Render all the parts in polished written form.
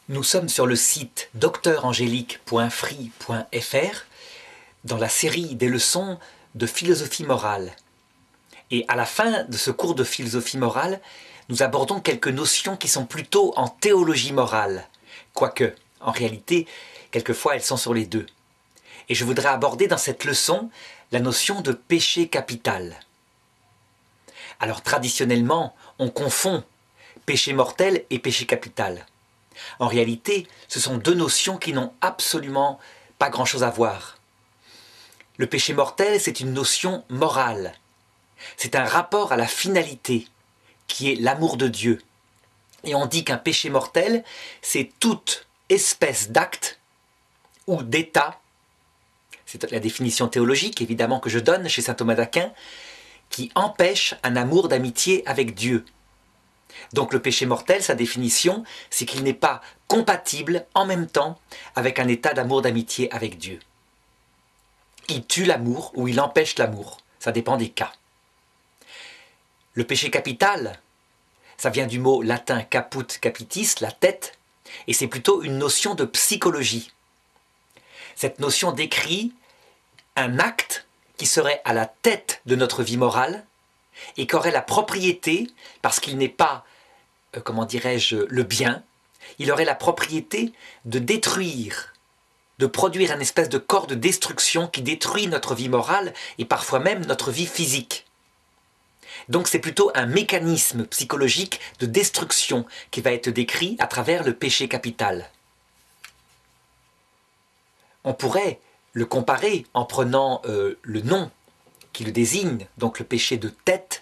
Nous sommes sur le site docteurangélique.free.fr dans la série des leçons de philosophie morale. Et à la fin de ce cours de philosophie morale, nous abordons quelques notions qui sont plutôt en théologie morale, quoique, en réalité, quelquefois elles sont sur les deux. Et je voudrais aborder dans cette leçon la notion de péché capital. Alors traditionnellement, on confond péché mortel et péché capital. En réalité, ce sont deux notions qui n'ont absolument pas grand-chose à voir. Le péché mortel, c'est une notion morale. C'est un rapport à la finalité, qui est l'amour de Dieu. Et on dit qu'un péché mortel, c'est toute espèce d'acte ou d'état, c'est la définition théologique évidemment que je donne chez saint Thomas d'Aquin, qui empêche un amour d'amitié avec Dieu. Donc le péché mortel, sa définition, c'est qu'il n'est pas compatible en même temps avec un état d'amour d'amitié avec Dieu. Il tue l'amour ou il empêche l'amour, ça dépend des cas. Le péché capital, ça vient du mot latin caput capitis, la tête, et c'est plutôt une notion de psychologie. Cette notion décrit un acte qui serait à la tête de notre vie morale et qui aurait la propriété, parce qu'il n'est pas, comment dirais-je, le bien, il aurait la propriété de détruire, de produire un espèce de corps de destruction qui détruit notre vie morale et parfois même notre vie physique. Donc c'est plutôt un mécanisme psychologique de destruction qui va être décrit à travers le péché capital. On pourrait le comparer en prenant le nom qui le désigne, donc le péché de tête,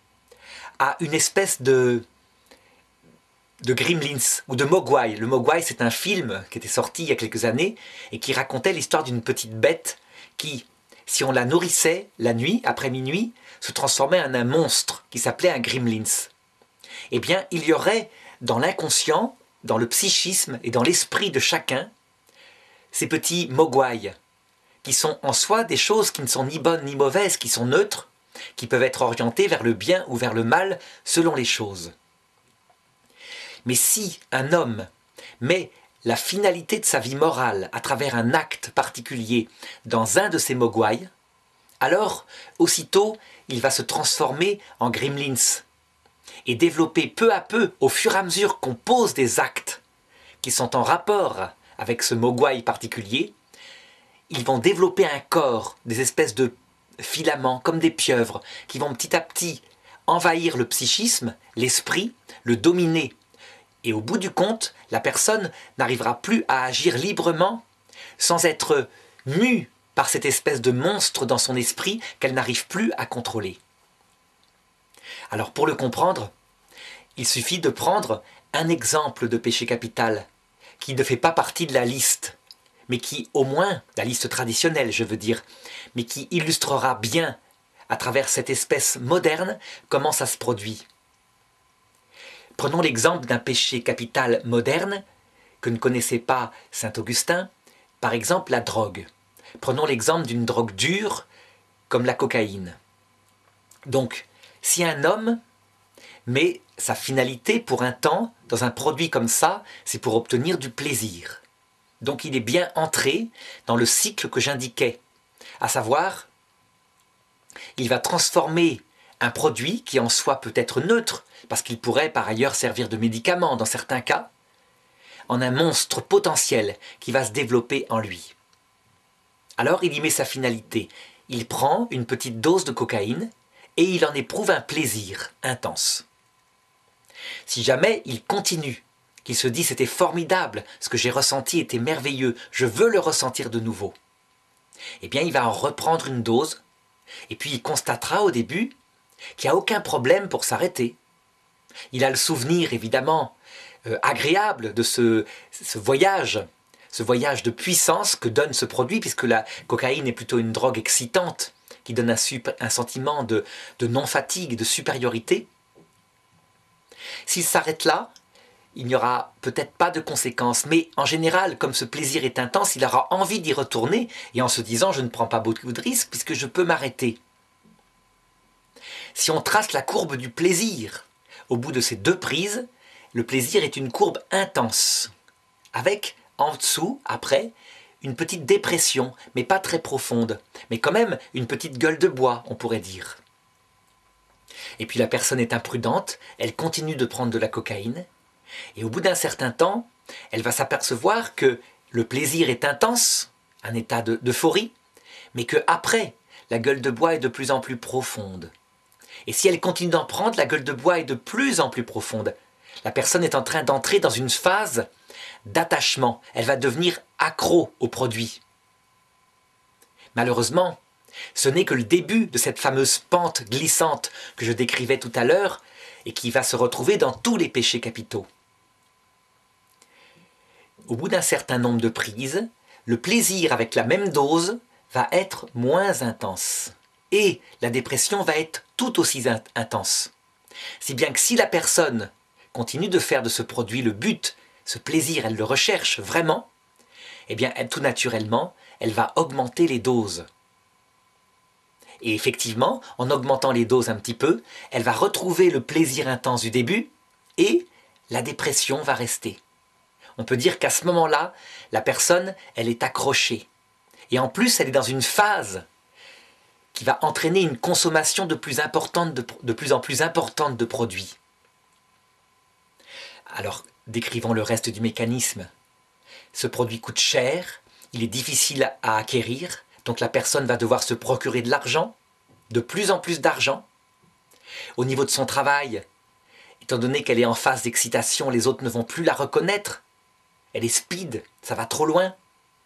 à une espèce de Gremlins ou de Mogwai. Le Mogwai, c'est un film qui était sorti il y a quelques années et qui racontait l'histoire d'une petite bête qui, si on la nourrissait la nuit, après minuit, se transformait en un monstre qui s'appelait un Gremlins. Eh bien, il y aurait dans l'inconscient, dans le psychisme et dans l'esprit de chacun, ces petits Mogwai, qui sont en soi des choses qui ne sont ni bonnes ni mauvaises, qui sont neutres, qui peuvent être orientées vers le bien ou vers le mal selon les choses. Mais si un homme met la finalité de sa vie morale à travers un acte particulier dans un de ces mogwai, alors aussitôt il va se transformer en gremlins et développer peu à peu, au fur et à mesure qu'on pose des actes qui sont en rapport avec ce mogwai particulier, ils vont développer un corps, des espèces de filaments comme des pieuvres qui vont petit à petit envahir le psychisme, l'esprit, le dominer. Et au bout du compte, la personne n'arrivera plus à agir librement sans être mue par cette espèce de monstre dans son esprit qu'elle n'arrive plus à contrôler. Alors pour le comprendre, il suffit de prendre un exemple de péché capital qui ne fait pas partie de la liste, mais qui au moins, la liste traditionnelle je veux dire, mais qui illustrera bien à travers cette espèce moderne comment ça se produit. Prenons l'exemple d'un péché capital moderne que ne connaissait pas saint Augustin, par exemple la drogue. Prenons l'exemple d'une drogue dure comme la cocaïne. Donc, si un homme met sa finalité pour un temps dans un produit comme ça, c'est pour obtenir du plaisir. Donc il est bien entré dans le cycle que j'indiquais, à savoir, il va transformer un produit qui en soi peut être neutre, parce qu'il pourrait par ailleurs servir de médicament dans certains cas, en un monstre potentiel qui va se développer en lui. Alors il y met sa finalité, il prend une petite dose de cocaïne et il en éprouve un plaisir intense. Si jamais il continue, qu'il se dit c'était formidable, ce que j'ai ressenti était merveilleux, je veux le ressentir de nouveau, eh bien il va en reprendre une dose et puis il constatera au début qu'il n'y a aucun problème pour s'arrêter. Il a le souvenir évidemment agréable de ce voyage de puissance que donne ce produit, puisque la cocaïne est plutôt une drogue excitante qui donne un sentiment de non-fatigue, de supériorité. S'il s'arrête là, il n'y aura peut-être pas de conséquences, mais en général, comme ce plaisir est intense, il aura envie d'y retourner, et en se disant « je ne prends pas beaucoup de risques puisque je peux m'arrêter ». Si on trace la courbe du plaisir, au bout de ces deux prises, le plaisir est une courbe intense. avec en dessous, après, une petite dépression, mais pas très profonde, mais quand même une petite gueule de bois, on pourrait dire. Et puis la personne est imprudente, elle continue de prendre de la cocaïne, et au bout d'un certain temps, elle va s'apercevoir que le plaisir est intense, un état d'euphorie, mais qu'après, la gueule de bois est de plus en plus profonde. Et si elle continue d'en prendre, la gueule de bois est de plus en plus profonde. La personne est en train d'entrer dans une phase d'attachement. Elle va devenir accro au produit. Malheureusement, ce n'est que le début de cette fameuse pente glissante que je décrivais tout à l'heure et qui va se retrouver dans tous les péchés capitaux. Au bout d'un certain nombre de prises, le plaisir avec la même dose va être moins intense. Et la dépression va être tout aussi intense. Si bien que si la personne continue de faire de ce produit le but, ce plaisir, elle le recherche vraiment, eh bien, tout naturellement, elle va augmenter les doses. Et effectivement, en augmentant les doses un petit peu, elle va retrouver le plaisir intense du début et la dépression va rester. On peut dire qu'à ce moment-là, la personne, elle est accrochée. Et en plus, elle est dans une phase qui va entraîner une consommation de plus en plus importante de produits. Alors, décrivons le reste du mécanisme. Ce produit coûte cher, il est difficile à acquérir, donc la personne va devoir se procurer de l'argent, de plus en plus d'argent. Au niveau de son travail, étant donné qu'elle est en phase d'excitation, les autres ne vont plus la reconnaître. Elle est speed, ça va trop loin.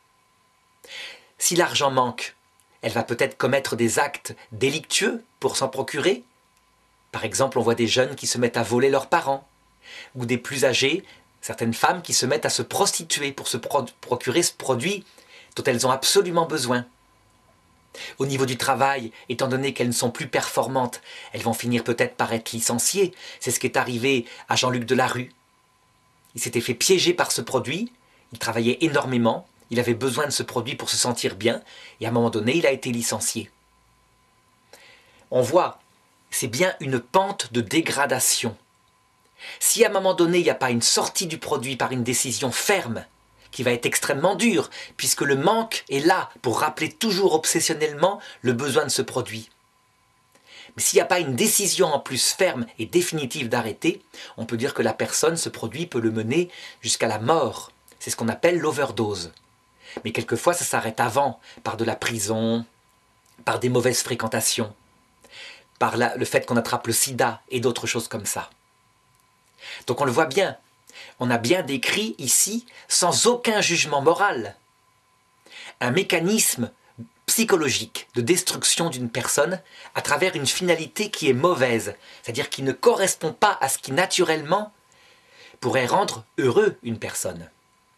Si l'argent manque, elle va peut-être commettre des actes délictueux pour s'en procurer. Par exemple, on voit des jeunes qui se mettent à voler leurs parents, ou des plus âgés, certaines femmes qui se mettent à se prostituer pour se procurer ce produit dont elles ont absolument besoin. Au niveau du travail, étant donné qu'elles ne sont plus performantes, elles vont finir peut-être par être licenciées. C'est ce qui est arrivé à Jean-Luc Delarue. Il s'était fait piéger par ce produit, il travaillait énormément, il avait besoin de ce produit pour se sentir bien, et à un moment donné, il a été licencié. On voit, c'est bien une pente de dégradation. Si à un moment donné, il n'y a pas une sortie du produit par une décision ferme, qui va être extrêmement dure, puisque le manque est là pour rappeler toujours obsessionnellement le besoin de ce produit. Mais s'il n'y a pas une décision en plus ferme et définitive d'arrêter, on peut dire que la personne, ce produit peut le mener jusqu'à la mort. C'est ce qu'on appelle l'overdose. Mais quelquefois, ça s'arrête avant, par de la prison, par des mauvaises fréquentations, par le fait qu'on attrape le sida et d'autres choses comme ça. Donc on le voit bien, on a bien décrit ici, sans aucun jugement moral, un mécanisme psychologique de destruction d'une personne à travers une finalité qui est mauvaise, c'est-à-dire qui ne correspond pas à ce qui naturellement pourrait rendre heureux une personne.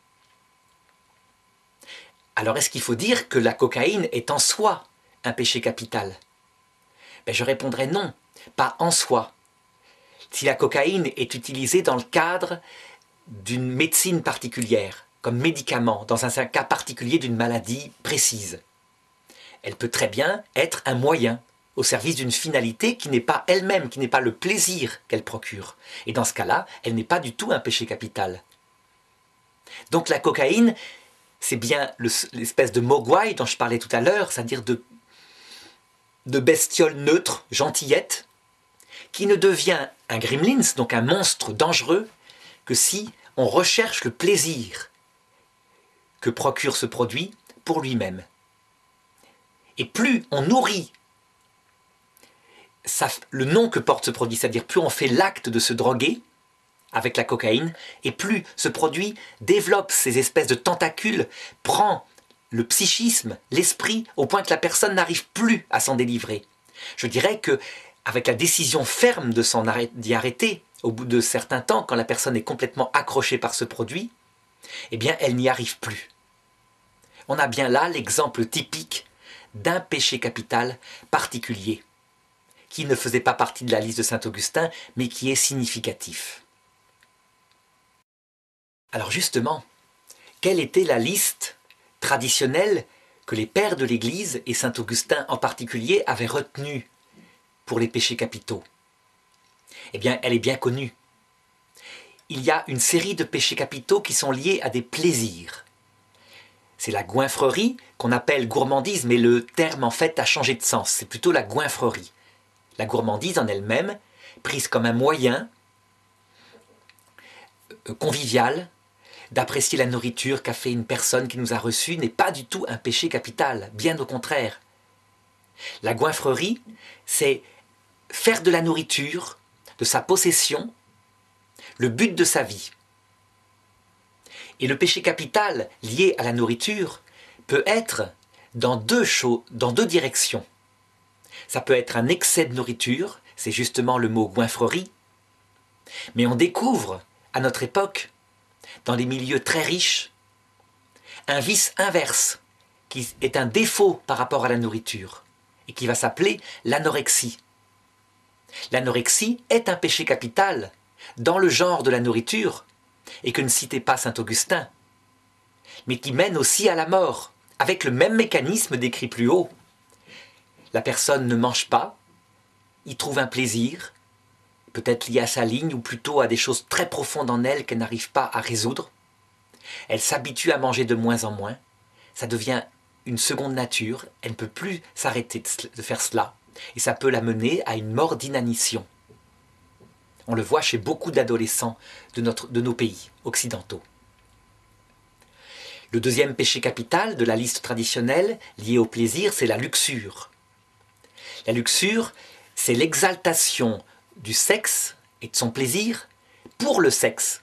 Alors est-ce qu'il faut dire que la cocaïne est en soi un péché capital? Je répondrai non, pas en soi. Si la cocaïne est utilisée dans le cadre d'une médecine particulière, comme médicament, dans un cas particulier d'une maladie précise, elle peut très bien être un moyen au service d'une finalité qui n'est pas elle-même, qui n'est pas le plaisir qu'elle procure. Et dans ce cas-là, elle n'est pas du tout un péché capital. Donc la cocaïne, c'est bien l'espèce de mogwai dont je parlais tout à l'heure, c'est-à-dire de bestiole neutre, gentillette, qui ne devient un gremlins, donc un monstre dangereux, que si on recherche le plaisir que procure ce produit pour lui-même. Et plus on nourrit le nom que porte ce produit, c'est-à-dire plus on fait l'acte de se droguer avec la cocaïne, et plus ce produit développe ces espèces de tentacules, prend le psychisme, l'esprit, au point que la personne n'arrive plus à s'en délivrer. Je dirais que avec la décision ferme d'y arrêter, au bout de certains temps, quand la personne est complètement accrochée par ce produit, eh bien, elle n'y arrive plus. On a bien là l'exemple typique d'un péché capital particulier, qui ne faisait pas partie de la liste de saint Augustin, mais qui est significatif. Alors justement, quelle était la liste traditionnelle que les pères de l'Église, et saint Augustin en particulier, avaient retenue pour les péchés capitaux? Eh bien, elle est bien connue. il y a une série de péchés capitaux qui sont liés à des plaisirs. C'est la goinfrerie qu'on appelle gourmandise, mais le terme en fait a changé de sens, c'est plutôt la goinfrerie. La gourmandise en elle-même, prise comme un moyen convivial d'apprécier la nourriture qu'a fait une personne qui nous a reçus, n'est pas du tout un péché capital, bien au contraire. La goinfrerie, c'est faire de la nourriture, de sa possession, le but de sa vie. Et le péché capital lié à la nourriture peut être dans deux directions. Ça peut être un excès de nourriture, c'est justement le mot goinfrerie, mais on découvre à notre époque, dans les milieux très riches, un vice inverse, qui est un défaut par rapport à la nourriture, et qui va s'appeler l'anorexie. L'anorexie est un péché capital, dans le genre de la nourriture, et que ne citait pas saint Augustin, mais qui mène aussi à la mort, avec le même mécanisme décrit plus haut. La personne ne mange pas, y trouve un plaisir, peut-être lié à sa ligne, ou plutôt à des choses très profondes en elle qu'elle n'arrive pas à résoudre. Elle s'habitue à manger de moins en moins, ça devient une seconde nature, elle ne peut plus s'arrêter de faire cela, et ça peut la mener à une mort d'inanition. On le voit chez beaucoup d'adolescents de nos pays occidentaux. Le deuxième péché capital de la liste traditionnelle lié au plaisir, c'est la luxure. La luxure, c'est l'exaltation du sexe et de son plaisir pour le sexe.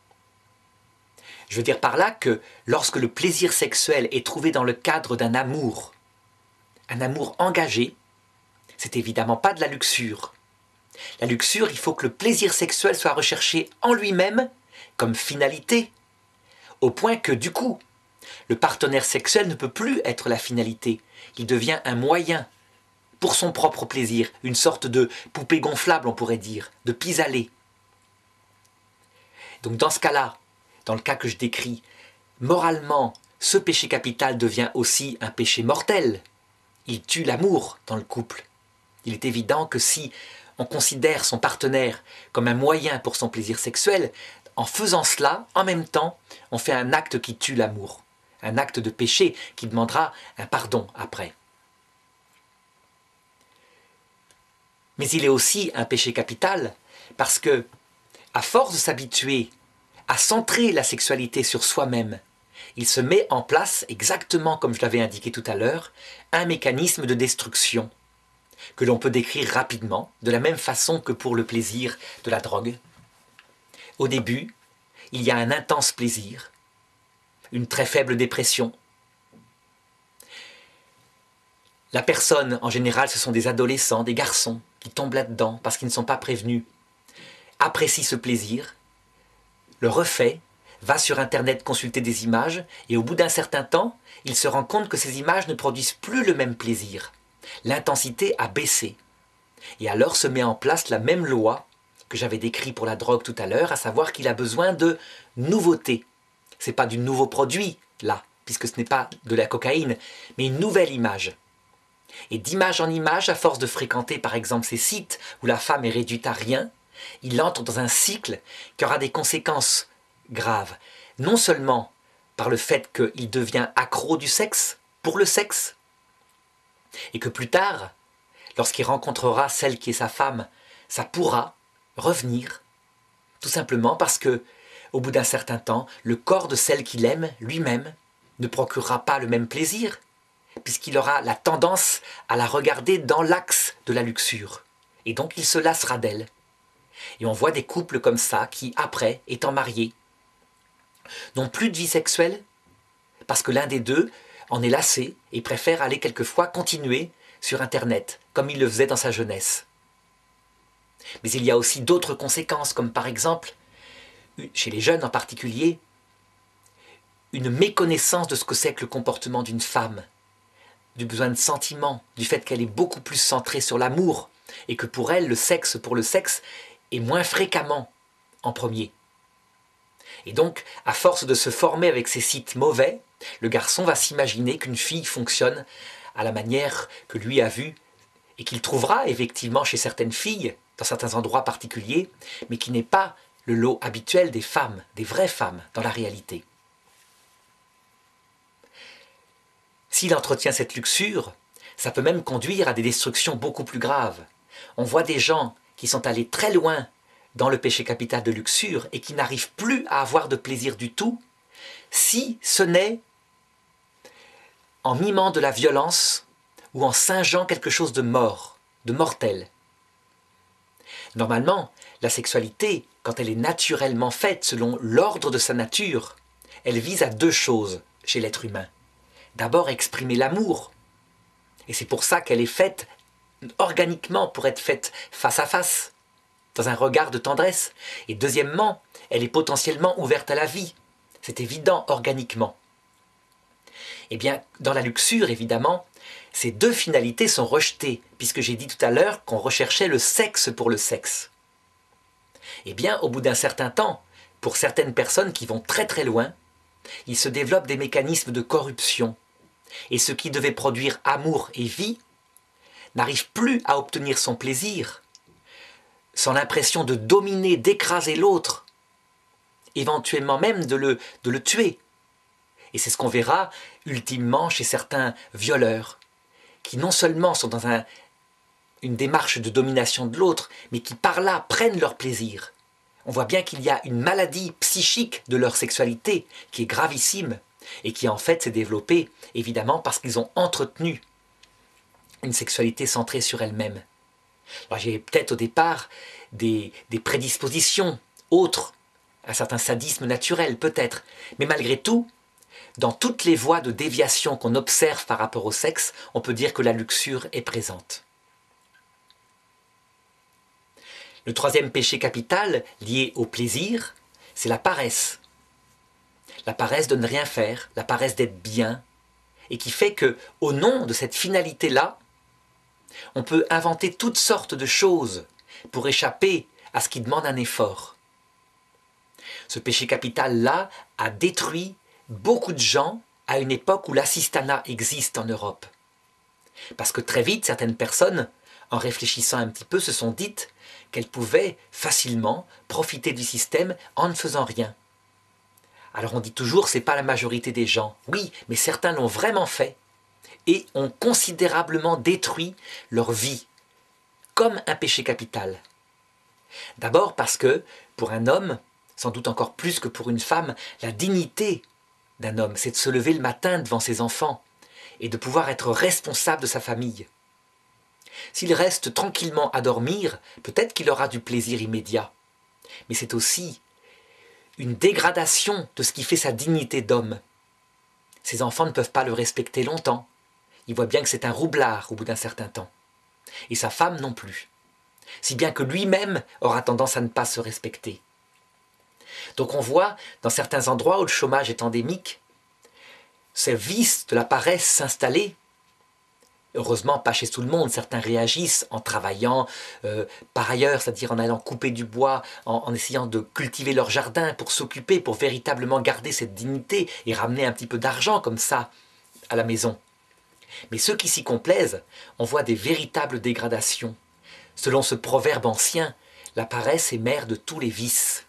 Je veux dire par là que lorsque le plaisir sexuel est trouvé dans le cadre d'un amour engagé, c'est évidemment pas de la luxure. La luxure, il faut que le plaisir sexuel soit recherché en lui-même comme finalité, au point que du coup, le partenaire sexuel ne peut plus être la finalité, il devient un moyen pour son propre plaisir, une sorte de poupée gonflable on pourrait dire, de pis-aller. Donc dans ce cas-là, dans le cas que je décris, moralement, ce péché capital devient aussi un péché mortel. Il tue l'amour dans le couple. Il est évident que si on considère son partenaire comme un moyen pour son plaisir sexuel, en faisant cela, en même temps, on fait un acte qui tue l'amour. Un acte de péché qui demandera un pardon après. Mais il est aussi un péché capital parce que, à force de s'habituer à centrer la sexualité sur soi-même, il se met en place, exactement comme je l'avais indiqué tout à l'heure, un mécanisme de destruction que l'on peut décrire rapidement, de la même façon que pour le plaisir de la drogue. Au début, il y a un intense plaisir, une très faible dépression. La personne, en général, ce sont des adolescents, des garçons, qui tombent là-dedans parce qu'ils ne sont pas prévenus, apprécient ce plaisir, le refait, va sur Internet consulter des images, et au bout d'un certain temps, il se rend compte que ces images ne produisent plus le même plaisir. L'intensité a baissé. Et alors se met en place la même loi que j'avais décrite pour la drogue tout à l'heure, à savoir qu'il a besoin de nouveautés. Ce n'est pas du nouveau produit, là, puisque ce n'est pas de la cocaïne, mais une nouvelle image. Et d'image en image, à force de fréquenter par exemple ces sites où la femme est réduite à rien, il entre dans un cycle qui aura des conséquences graves. Non seulement par le fait qu'il devient accro du sexe, pour le sexe, et que plus tard, lorsqu'il rencontrera celle qui est sa femme, ça pourra revenir, tout simplement parce que, au bout d'un certain temps, le corps de celle qu'il aime, lui-même, ne procurera pas le même plaisir, puisqu'il aura la tendance à la regarder dans l'axe de la luxure. Et donc il se lassera d'elle. Et on voit des couples comme ça qui, après, étant mariés, n'ont plus de vie sexuelle parce que l'un des deux en est lassé et préfère aller quelquefois continuer sur Internet, comme il le faisait dans sa jeunesse. Mais il y a aussi d'autres conséquences, comme par exemple, chez les jeunes en particulier, une méconnaissance de ce que c'est que le comportement d'une femme, du besoin de sentiment, du fait qu'elle est beaucoup plus centrée sur l'amour, et que pour elle, le sexe pour le sexe est moins fréquemment en premier. Et donc, à force de se former avec ces sites mauvais, le garçon va s'imaginer qu'une fille fonctionne à la manière que lui a vue, et qu'il trouvera effectivement chez certaines filles, dans certains endroits particuliers, mais qui n'est pas le lot habituel des femmes, des vraies femmes, dans la réalité. S'il entretient cette luxure, ça peut même conduire à des destructions beaucoup plus graves. On voit des gens qui sont allés très loin dans le péché capital de luxure et qui n'arrivent plus à avoir de plaisir du tout, si ce n'est en mimant de la violence ou en singeant quelque chose de mort, de mortel. Normalement, la sexualité, quand elle est naturellement faite selon l'ordre de sa nature, elle vise à deux choses chez l'être humain. D'abord, exprimer l'amour. Et c'est pour ça qu'elle est faite organiquement, pour être faite face à face, dans un regard de tendresse. Et deuxièmement, elle est potentiellement ouverte à la vie. C'est évident organiquement. Eh bien, dans la luxure, évidemment, ces deux finalités sont rejetées, puisque j'ai dit tout à l'heure qu'on recherchait le sexe pour le sexe. Eh bien, au bout d'un certain temps, pour certaines personnes qui vont très très loin, il se développe des mécanismes de corruption. Et ce qui devait produire amour et vie n'arrive plus à obtenir son plaisir, sans l'impression de dominer, d'écraser l'autre, éventuellement même de le tuer. Et c'est ce qu'on verra ultimement chez certains violeurs, qui non seulement sont dans une démarche de domination de l'autre, mais qui par là prennent leur plaisir. On voit bien qu'il y a une maladie psychique de leur sexualité qui est gravissime et qui en fait s'est développée évidemment parce qu'ils ont entretenu une sexualité centrée sur elle-même. Alors j'ai peut-être au départ des prédispositions autres, un certain sadisme naturel peut-être, mais malgré tout, dans toutes les voies de déviation qu'on observe par rapport au sexe, on peut dire que la luxure est présente. Le troisième péché capital, lié au plaisir, c'est la paresse. La paresse de ne rien faire, la paresse d'être bien, et qui fait que, au nom de cette finalité-là, on peut inventer toutes sortes de choses pour échapper à ce qui demande un effort. Ce péché capital-là a détruit beaucoup de gens à une époque où l'assistanat existe en Europe. Parce que très vite, certaines personnes, en réfléchissant un petit peu, se sont dites qu'elles pouvaient facilement profiter du système en ne faisant rien. Alors on dit toujours, c'est pas la majorité des gens. Oui, mais certains l'ont vraiment fait et ont considérablement détruit leur vie, comme un péché capital. D'abord parce que, pour un homme, sans doute encore plus que pour une femme, la dignité d'un homme, c'est de se lever le matin devant ses enfants et de pouvoir être responsable de sa famille. S'il reste tranquillement à dormir, peut-être qu'il aura du plaisir immédiat. Mais c'est aussi une dégradation de ce qui fait sa dignité d'homme. Ses enfants ne peuvent pas le respecter longtemps. Il voit bien que c'est un roublard au bout d'un certain temps. Et sa femme non plus. Si bien que lui-même aura tendance à ne pas se respecter. Donc on voit, dans certains endroits où le chômage est endémique, ce vice de la paresse s'installer. Heureusement, pas chez tout le monde. Certains réagissent en travaillant par ailleurs, c'est-à-dire en allant couper du bois, en essayant de cultiver leur jardin pour s'occuper, pour véritablement garder cette dignité et ramener un petit peu d'argent comme ça à la maison. Mais ceux qui s'y complaisent, on voit des véritables dégradations. Selon ce proverbe ancien, la paresse est mère de tous les vices.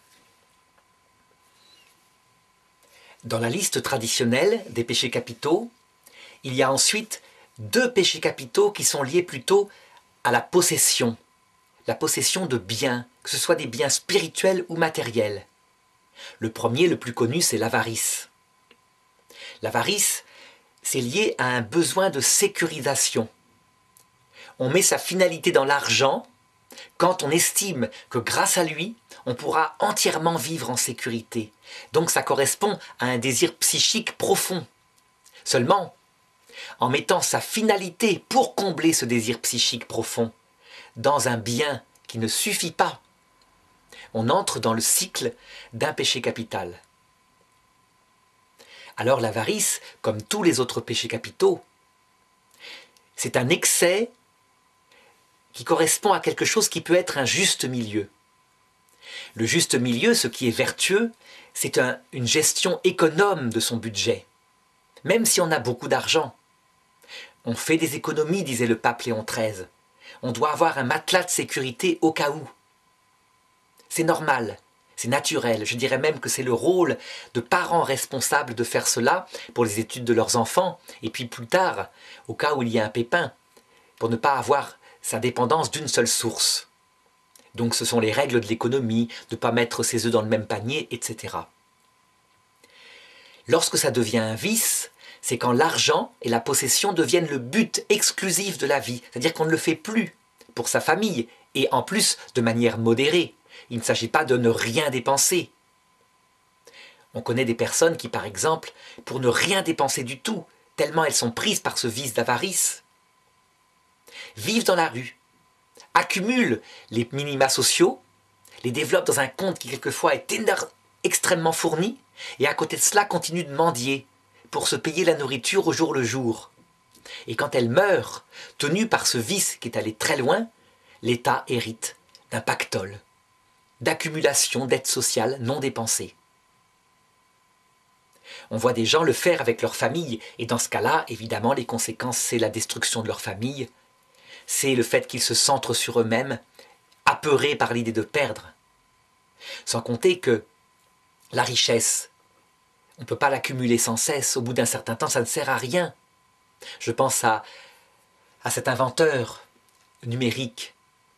Dans la liste traditionnelle des péchés capitaux, il y a ensuite deux péchés capitaux qui sont liés plutôt à la possession de biens, que ce soit des biens spirituels ou matériels. Le premier, le plus connu, c'est l'avarice. L'avarice, c'est lié à un besoin de sécurisation. On met sa finalité dans l'argent quand on estime que grâce à lui, on pourra entièrement vivre en sécurité. Donc ça correspond à un désir psychique profond. Seulement, en mettant sa finalité pour combler ce désir psychique profond dans un bien qui ne suffit pas, on entre dans le cycle d'un péché capital. Alors l'avarice, comme tous les autres péchés capitaux, c'est un excès qui correspond à quelque chose qui peut être un juste milieu. Le juste milieu, ce qui est vertueux, c'est une gestion économe de son budget, même si on a beaucoup d'argent. On fait des économies, disait le pape Léon XIII. On doit avoir un matelas de sécurité au cas où. C'est normal, c'est naturel. Je dirais même que c'est le rôle de parents responsables de faire cela pour les études de leurs enfants, et puis plus tard, au cas où il y a un pépin, pour ne pas avoir sa dépendance d'une seule source. Donc ce sont les règles de l'économie, de ne pas mettre ses œufs dans le même panier, etc. Lorsque ça devient un vice, c'est quand l'argent et la possession deviennent le but exclusif de la vie. C'est-à-dire qu'on ne le fait plus pour sa famille, et en plus de manière modérée. Il ne s'agit pas de ne rien dépenser. On connaît des personnes qui, par exemple, pour ne rien dépenser du tout, tellement elles sont prises par ce vice d'avarice, vivent dans la rue, accumulent les minima sociaux, les développent dans un compte qui quelquefois est extrêmement fourni, et à côté de cela continuent de mendier pour se payer la nourriture au jour le jour. Et quand elles meurent, tenues par ce vice qui est allé très loin, l'État hérite d'un pactole, d'accumulation d'aides sociales non dépensées. On voit des gens le faire avec leur famille, et dans ce cas-là, évidemment, les conséquences, c'est la destruction de leur famille, c'est le fait qu'ils se centrent sur eux-mêmes, apeurés par l'idée de perdre. Sans compter que la richesse, on ne peut pas l'accumuler sans cesse, au bout d'un certain temps, ça ne sert à rien. Je pense à cet inventeur numérique,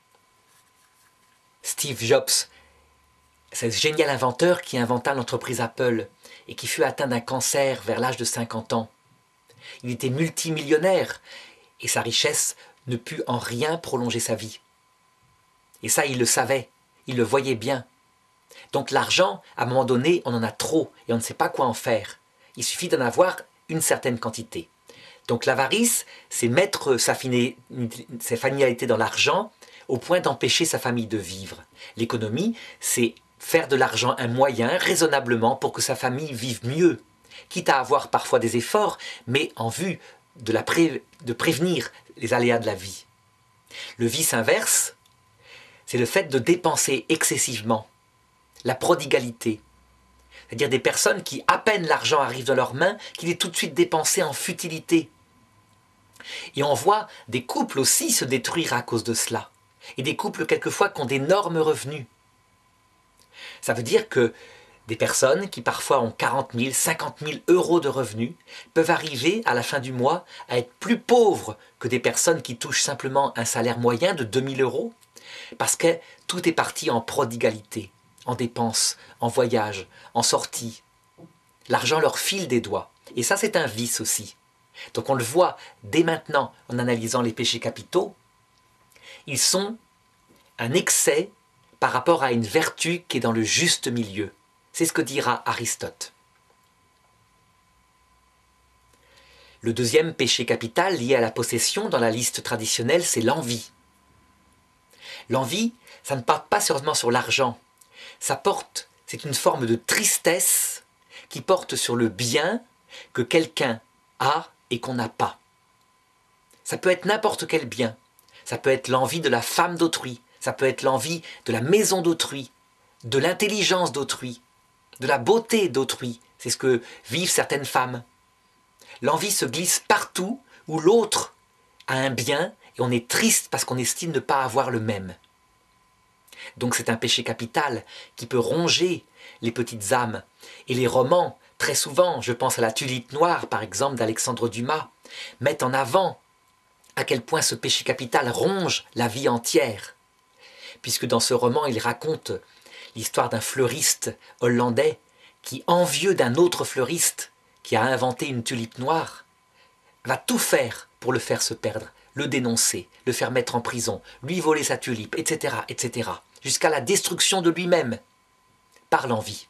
Steve Jobs, ce génial inventeur qui inventa l'entreprise Apple et qui fut atteint d'un cancer vers l'âge de 50 ans. Il était multimillionnaire et sa richesse ne put en rien prolonger sa vie. Et ça, il le savait, il le voyait bien. Donc l'argent, à un moment donné, on en a trop et on ne sait pas quoi en faire. Il suffit d'en avoir une certaine quantité. Donc l'avarice, c'est mettre sa finalité dans l'argent au point d'empêcher sa famille de vivre. L'économie, c'est faire de l'argent un moyen raisonnablement pour que sa famille vive mieux, quitte à avoir parfois des efforts, mais en vue de prévenir les aléas de la vie. Le vice inverse, c'est le fait de dépenser excessivement, la prodigalité. C'est-à-dire des personnes qui, à peine l'argent arrive dans leurs mains, qu'il est tout de suite dépensé en futilité. Et on voit des couples aussi se détruire à cause de cela. Et des couples quelquefois qui ont d'énormes revenus. Ça veut dire que des personnes qui parfois ont 40 000, 50 000 euros de revenus peuvent arriver à la fin du mois à être plus pauvres que des personnes qui touchent simplement un salaire moyen de 2 000 euros parce que tout est parti en prodigalité, en dépenses, en voyages, en sorties. L'argent leur file des doigts. Et ça, c'est un vice aussi. Donc on le voit dès maintenant en analysant les péchés capitaux. Ils sont un excès par rapport à une vertu qui est dans le juste milieu. C'est ce que dira Aristote. Le deuxième péché capital lié à la possession dans la liste traditionnelle, c'est l'envie. L'envie, ça ne porte pas seulement sur l'argent. C'est une forme de tristesse qui porte sur le bien que quelqu'un a et qu'on n'a pas. Ça peut être n'importe quel bien. Ça peut être l'envie de la femme d'autrui. Ça peut être l'envie de la maison d'autrui, de l'intelligence d'autrui, de la beauté d'autrui. C'est ce que vivent certaines femmes. L'envie se glisse partout où l'autre a un bien et on est triste parce qu'on estime ne pas avoir le même. Donc c'est un péché capital qui peut ronger les petites âmes. Et les romans, très souvent, je pense à la Tulipe noire par exemple d'Alexandre Dumas, mettent en avant à quel point ce péché capital ronge la vie entière. Puisque dans ce roman, il raconte l'histoire d'un fleuriste hollandais qui, envieux d'un autre fleuriste qui a inventé une tulipe noire, va tout faire pour le faire se perdre, le dénoncer, le faire mettre en prison, lui voler sa tulipe, etc., etc., jusqu'à la destruction de lui-même, par l'envie.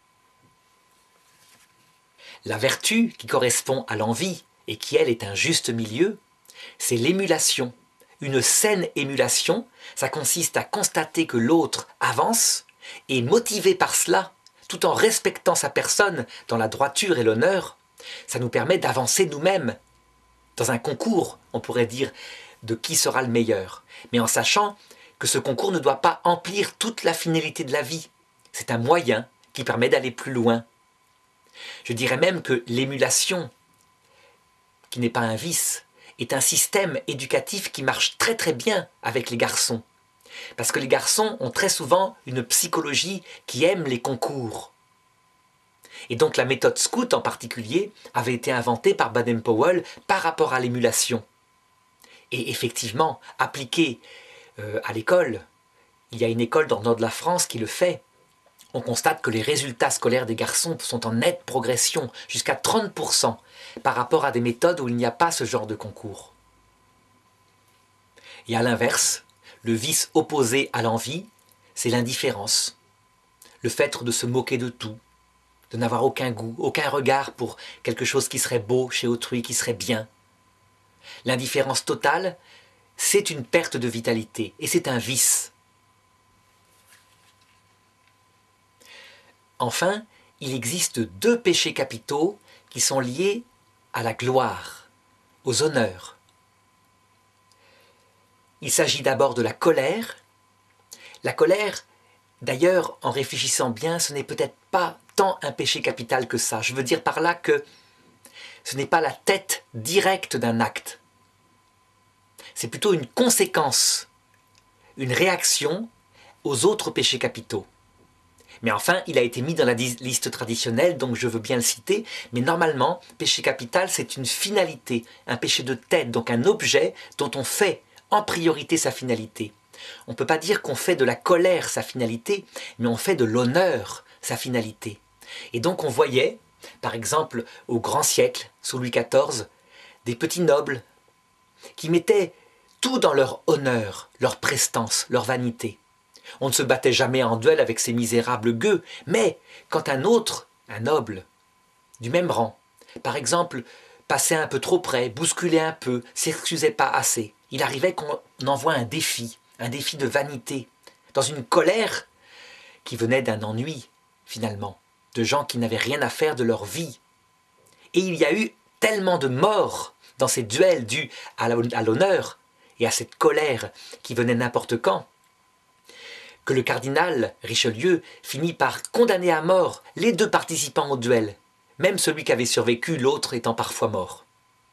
La vertu qui correspond à l'envie, et qui, elle, est un juste milieu, c'est l'émulation. Une saine émulation, ça consiste à constater que l'autre avance, et motivé par cela, tout en respectant sa personne dans la droiture et l'honneur, ça nous permet d'avancer nous-mêmes. Dans un concours, on pourrait dire, de qui sera le meilleur, mais en sachant que ce concours ne doit pas emplir toute la finalité de la vie. C'est un moyen qui permet d'aller plus loin. Je dirais même que l'émulation, qui n'est pas un vice, est un système éducatif qui marche très très bien avec les garçons. Parce que les garçons ont très souvent une psychologie qui aime les concours. Et donc la méthode scout en particulier avait été inventée par Baden-Powell par rapport à l'émulation. Et effectivement, appliquée à l'école, il y a une école dans le nord de la France qui le fait. On constate que les résultats scolaires des garçons sont en nette progression, jusqu'à 30%, par rapport à des méthodes où il n'y a pas ce genre de concours. Et à l'inverse, le vice opposé à l'envie, c'est l'indifférence. Le fait de se moquer de tout, de n'avoir aucun goût, aucun regard pour quelque chose qui serait beau chez autrui, qui serait bien. L'indifférence totale, c'est une perte de vitalité et c'est un vice. Enfin, il existe deux péchés capitaux qui sont liés à la gloire, aux honneurs. Il s'agit d'abord de la colère. La colère, d'ailleurs, en réfléchissant bien, ce n'est peut-être pas tant un péché capital que ça. Je veux dire par là que ce n'est pas la tête directe d'un acte. C'est plutôt une conséquence, une réaction aux autres péchés capitaux. Mais enfin, il a été mis dans la liste traditionnelle, donc je veux bien le citer, mais normalement, péché capital, c'est une finalité, un péché de tête, donc un objet dont on fait en priorité sa finalité. On ne peut pas dire qu'on fait de la colère sa finalité, mais on fait de l'honneur sa finalité. Et donc on voyait, par exemple, au grand siècle, sous Louis XIV, des petits nobles qui mettaient tout dans leur honneur, leur prestance, leur vanité. On ne se battait jamais en duel avec ces misérables gueux, mais quand un autre, un noble, du même rang, par exemple, passait un peu trop près, bousculait un peu, s'excusait pas assez, il arrivait qu'on envoie un défi de vanité, dans une colère qui venait d'un ennui, finalement, de gens qui n'avaient rien à faire de leur vie. Et il y a eu tellement de morts dans ces duels dus à l'honneur et à cette colère qui venait n'importe quand, que le cardinal Richelieu finit par condamner à mort les deux participants au duel, même celui qui avait survécu, l'autre étant parfois mort.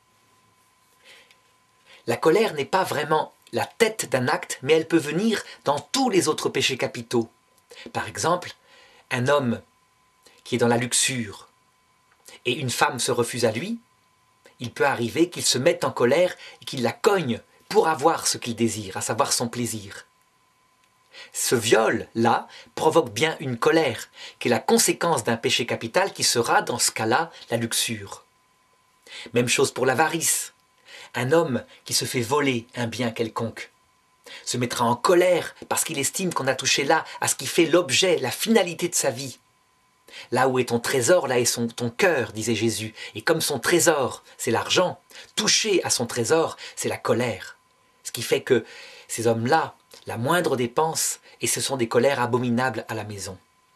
La colère n'est pas vraiment la tête d'un acte, mais elle peut venir dans tous les autres péchés capitaux. Par exemple, un homme qui est dans la luxure et une femme se refuse à lui, il peut arriver qu'il se mette en colère et qu'il la cogne pour avoir ce qu'il désire, à savoir son plaisir. Ce viol-là provoque bien une colère, qui est la conséquence d'un péché capital qui sera, dans ce cas-là, la luxure. Même chose pour l'avarice. Un homme qui se fait voler un bien quelconque se mettra en colère parce qu'il estime qu'on a touché là à ce qui fait l'objet, la finalité de sa vie. Là où est ton trésor, là est ton cœur, disait Jésus. Et comme son trésor, c'est l'argent, toucher à son trésor, c'est la colère. Ce qui fait que ces hommes-là, la moindre dépense, et ce sont des colères abominables à la maison.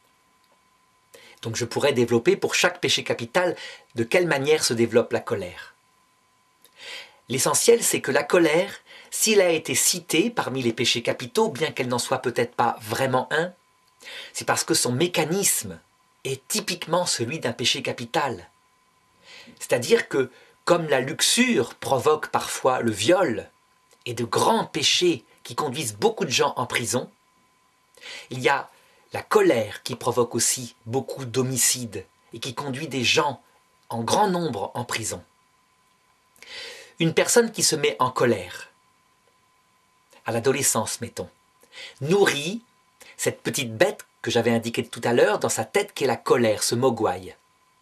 Donc je pourrais développer pour chaque péché capital de quelle manière se développe la colère. L'essentiel, c'est que la colère, s'il a été cité parmi les péchés capitaux, bien qu'elle n'en soit peut-être pas vraiment un, c'est parce que son mécanisme est typiquement celui d'un péché capital. C'est-à-dire que, comme la luxure provoque parfois le viol et de grands péchés qui conduisent beaucoup de gens en prison, il y a la colère qui provoque aussi beaucoup d'homicides et qui conduit des gens en grand nombre en prison. Une personne qui se met en colère, à l'adolescence mettons, nourrit cette petite bête que j'avais indiquée tout à l'heure dans sa tête qu'est la colère, ce mogwai.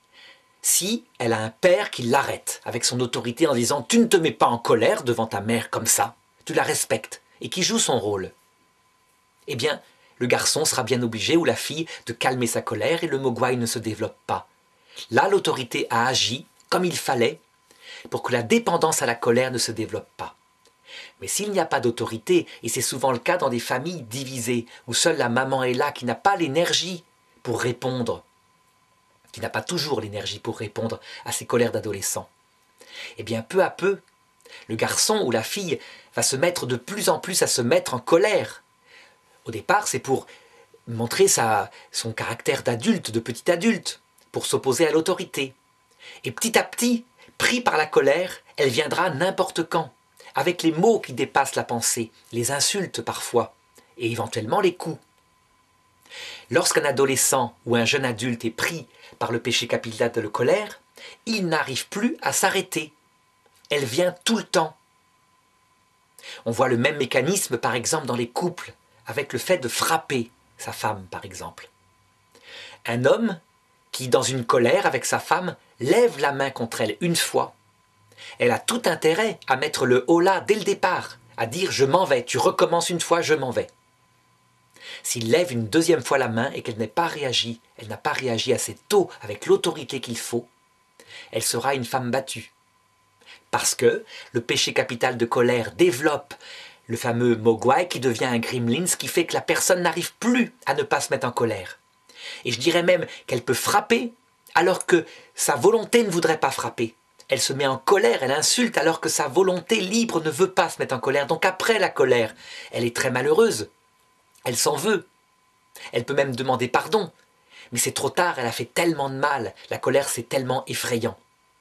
Si elle a un père qui l'arrête avec son autorité en disant « tu ne te mets pas en colère devant ta mère comme ça, tu la respectes » et qui joue son rôle, eh bien, le garçon sera bien obligé, ou la fille, de calmer sa colère et le mogwai ne se développe pas. Là, l'autorité a agi comme il fallait pour que la dépendance à la colère ne se développe pas. Mais s'il n'y a pas d'autorité, et c'est souvent le cas dans des familles divisées, où seule la maman est là, qui n'a pas l'énergie pour répondre, qui n'a pas toujours l'énergie pour répondre à ces colères d'adolescent, eh bien, peu à peu, le garçon ou la fille va se mettre de plus en plus à se mettre en colère. Au départ, c'est pour montrer son caractère d'adulte, de petit adulte, pour s'opposer à l'autorité. Et petit à petit, pris par la colère, elle viendra n'importe quand, avec les mots qui dépassent la pensée, les insultes parfois, et éventuellement les coups. Lorsqu'un adolescent ou un jeune adulte est pris par le péché capital de la colère, il n'arrive plus à s'arrêter. Elle vient tout le temps. On voit le même mécanisme par exemple dans les couples, avec le fait de frapper sa femme par exemple. Un homme qui, dans une colère avec sa femme, lève la main contre elle une fois, elle a tout intérêt à mettre le holà dès le départ, à dire « je m'en vais, tu recommences une fois, je m'en vais ». S'il lève une deuxième fois la main et qu'elle n'a pas réagi assez tôt avec l'autorité qu'il faut, elle sera une femme battue. Parce que le péché capital de colère développe le fameux mogwai qui devient un gremlin, ce qui fait que la personne n'arrive plus à ne pas se mettre en colère. Et je dirais même qu'elle peut frapper alors que sa volonté ne voudrait pas frapper. Elle se met en colère, elle insulte alors que sa volonté libre ne veut pas se mettre en colère. Donc après la colère, elle est très malheureuse. Elle s'en veut. Elle peut même demander pardon. Mais c'est trop tard, elle a fait tellement de mal. La colère, c'est tellement effrayant.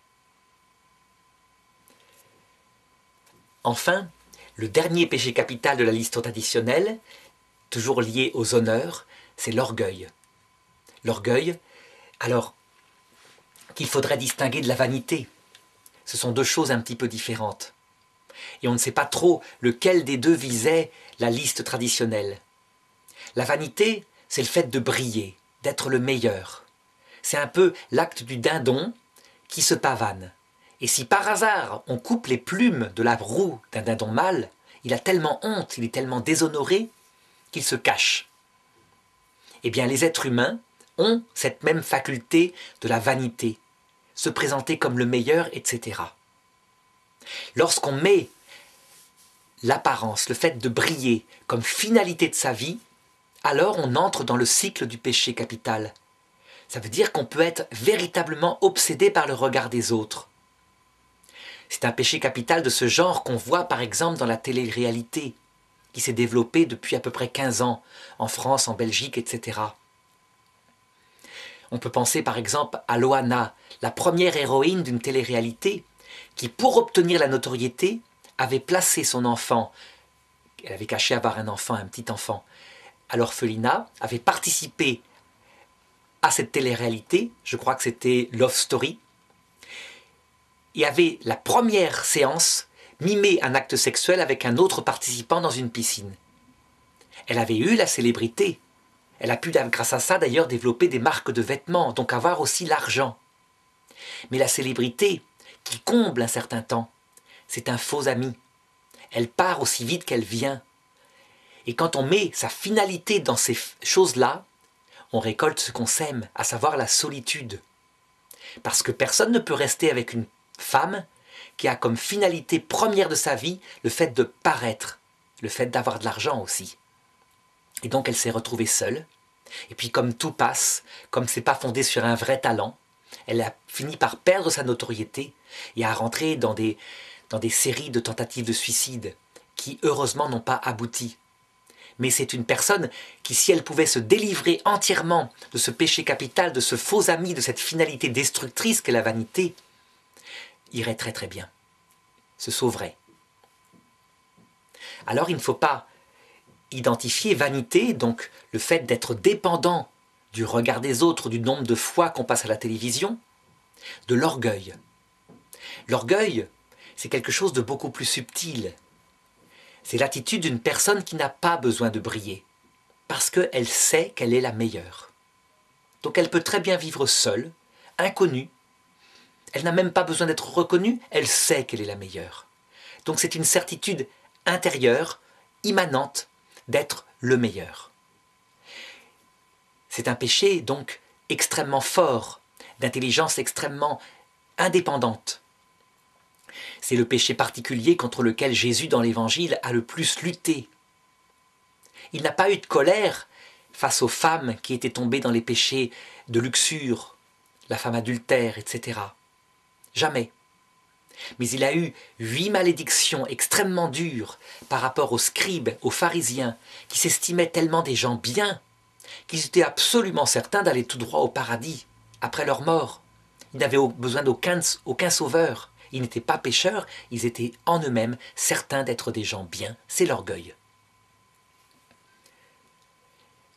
Enfin, le dernier péché capital de la liste traditionnelle, toujours lié aux honneurs, c'est l'orgueil. L'orgueil, alors, qu'il faudrait distinguer de la vanité. Ce sont deux choses un petit peu différentes. Et on ne sait pas trop lequel des deux visait la liste traditionnelle. La vanité, c'est le fait de briller, d'être le meilleur. C'est un peu l'acte du dindon qui se pavane. Et si par hasard on coupe les plumes de la roue d'un dindon mâle, il a tellement honte, il est tellement déshonoré qu'il se cache. Eh bien les êtres humains ont cette même faculté de la vanité, se présenter comme le meilleur, etc. Lorsqu'on met l'apparence, le fait de briller comme finalité de sa vie, alors on entre dans le cycle du péché capital. Ça veut dire qu'on peut être véritablement obsédé par le regard des autres. C'est un péché capital de ce genre qu'on voit par exemple dans la télé-réalité, qui s'est développée depuis à peu près 15 ans, en France, en Belgique, etc. On peut penser par exemple à Loana, la première héroïne d'une télé-réalité, qui pour obtenir la notoriété, avait placé son enfant, elle avait caché avoir un enfant, un petit enfant, à l'orphelinat, avait participé à cette télé-réalité, je crois que c'était Love Story, et avait la première séance mimé un acte sexuel avec un autre participant dans une piscine. Elle avait eu la célébrité. Elle a pu, grâce à ça d'ailleurs, développer des marques de vêtements, donc avoir aussi l'argent. Mais la célébrité, qui comble un certain temps, c'est un faux ami. Elle part aussi vite qu'elle vient. Et quand on met sa finalité dans ces choses-là, on récolte ce qu'on sème, à savoir la solitude. Parce que personne ne peut rester avec une femme qui a comme finalité première de sa vie le fait de paraître, le fait d'avoir de l'argent aussi. Et donc elle s'est retrouvée seule. Et puis comme tout passe, comme c'est pas fondé sur un vrai talent, elle a fini par perdre sa notoriété et à rentrer dans des séries de tentatives de suicide qui heureusement n'ont pas abouti. Mais c'est une personne qui, si elle pouvait se délivrer entièrement de ce péché capital, de ce faux ami, de cette finalité destructrice qu'est la vanité, irait très très bien, se sauverait. Alors il ne faut pas identifier vanité, donc le fait d'être dépendant du regard des autres, du nombre de fois qu'on passe à la télévision, de l'orgueil. L'orgueil, c'est quelque chose de beaucoup plus subtil. C'est l'attitude d'une personne qui n'a pas besoin de briller, parce qu'elle sait qu'elle est la meilleure. Donc elle peut très bien vivre seule, inconnue. Elle n'a même pas besoin d'être reconnue, elle sait qu'elle est la meilleure. Donc c'est une certitude intérieure, immanente, d'être le meilleur. C'est un péché donc extrêmement fort, d'intelligence extrêmement indépendante. C'est le péché particulier contre lequel Jésus dans l'Évangile a le plus lutté. Il n'a pas eu de colère face aux femmes qui étaient tombées dans les péchés de luxure, la femme adultère, etc. Jamais. Mais il a eu 8 malédictions extrêmement dures par rapport aux scribes, aux pharisiens, qui s'estimaient tellement des gens bien, qu'ils étaient absolument certains d'aller tout droit au paradis, après leur mort. Ils n'avaient besoin d'aucun sauveur. Ils n'étaient pas pécheurs, ils étaient en eux-mêmes certains d'être des gens bien. C'est l'orgueil.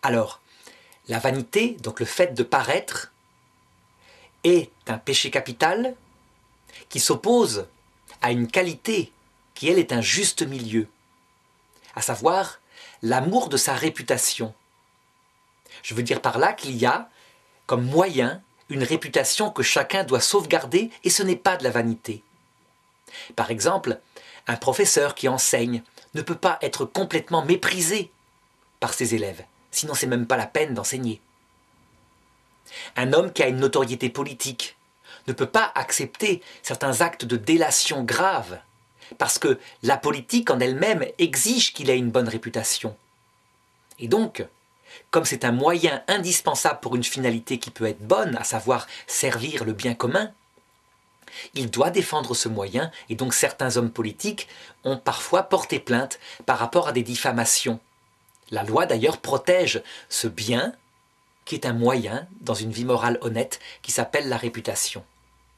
Alors, la vanité, donc le fait de paraître, est un péché capital qui s'oppose à une qualité qui, elle, est un juste milieu, à savoir l'amour de sa réputation. Je veux dire par là qu'il y a, comme moyen, une réputation que chacun doit sauvegarder, et ce n'est pas de la vanité. Par exemple, un professeur qui enseigne ne peut pas être complètement méprisé par ses élèves, sinon c'est même pas la peine d'enseigner. Un homme qui a une notoriété politique ne peut pas accepter certains actes de délation graves, parce que la politique en elle-même exige qu'il ait une bonne réputation. Et donc, comme c'est un moyen indispensable pour une finalité qui peut être bonne, à savoir servir le bien commun, il doit défendre ce moyen, et donc certains hommes politiques ont parfois porté plainte par rapport à des diffamations. La loi d'ailleurs protège ce bien qui est un moyen dans une vie morale honnête qui s'appelle la réputation.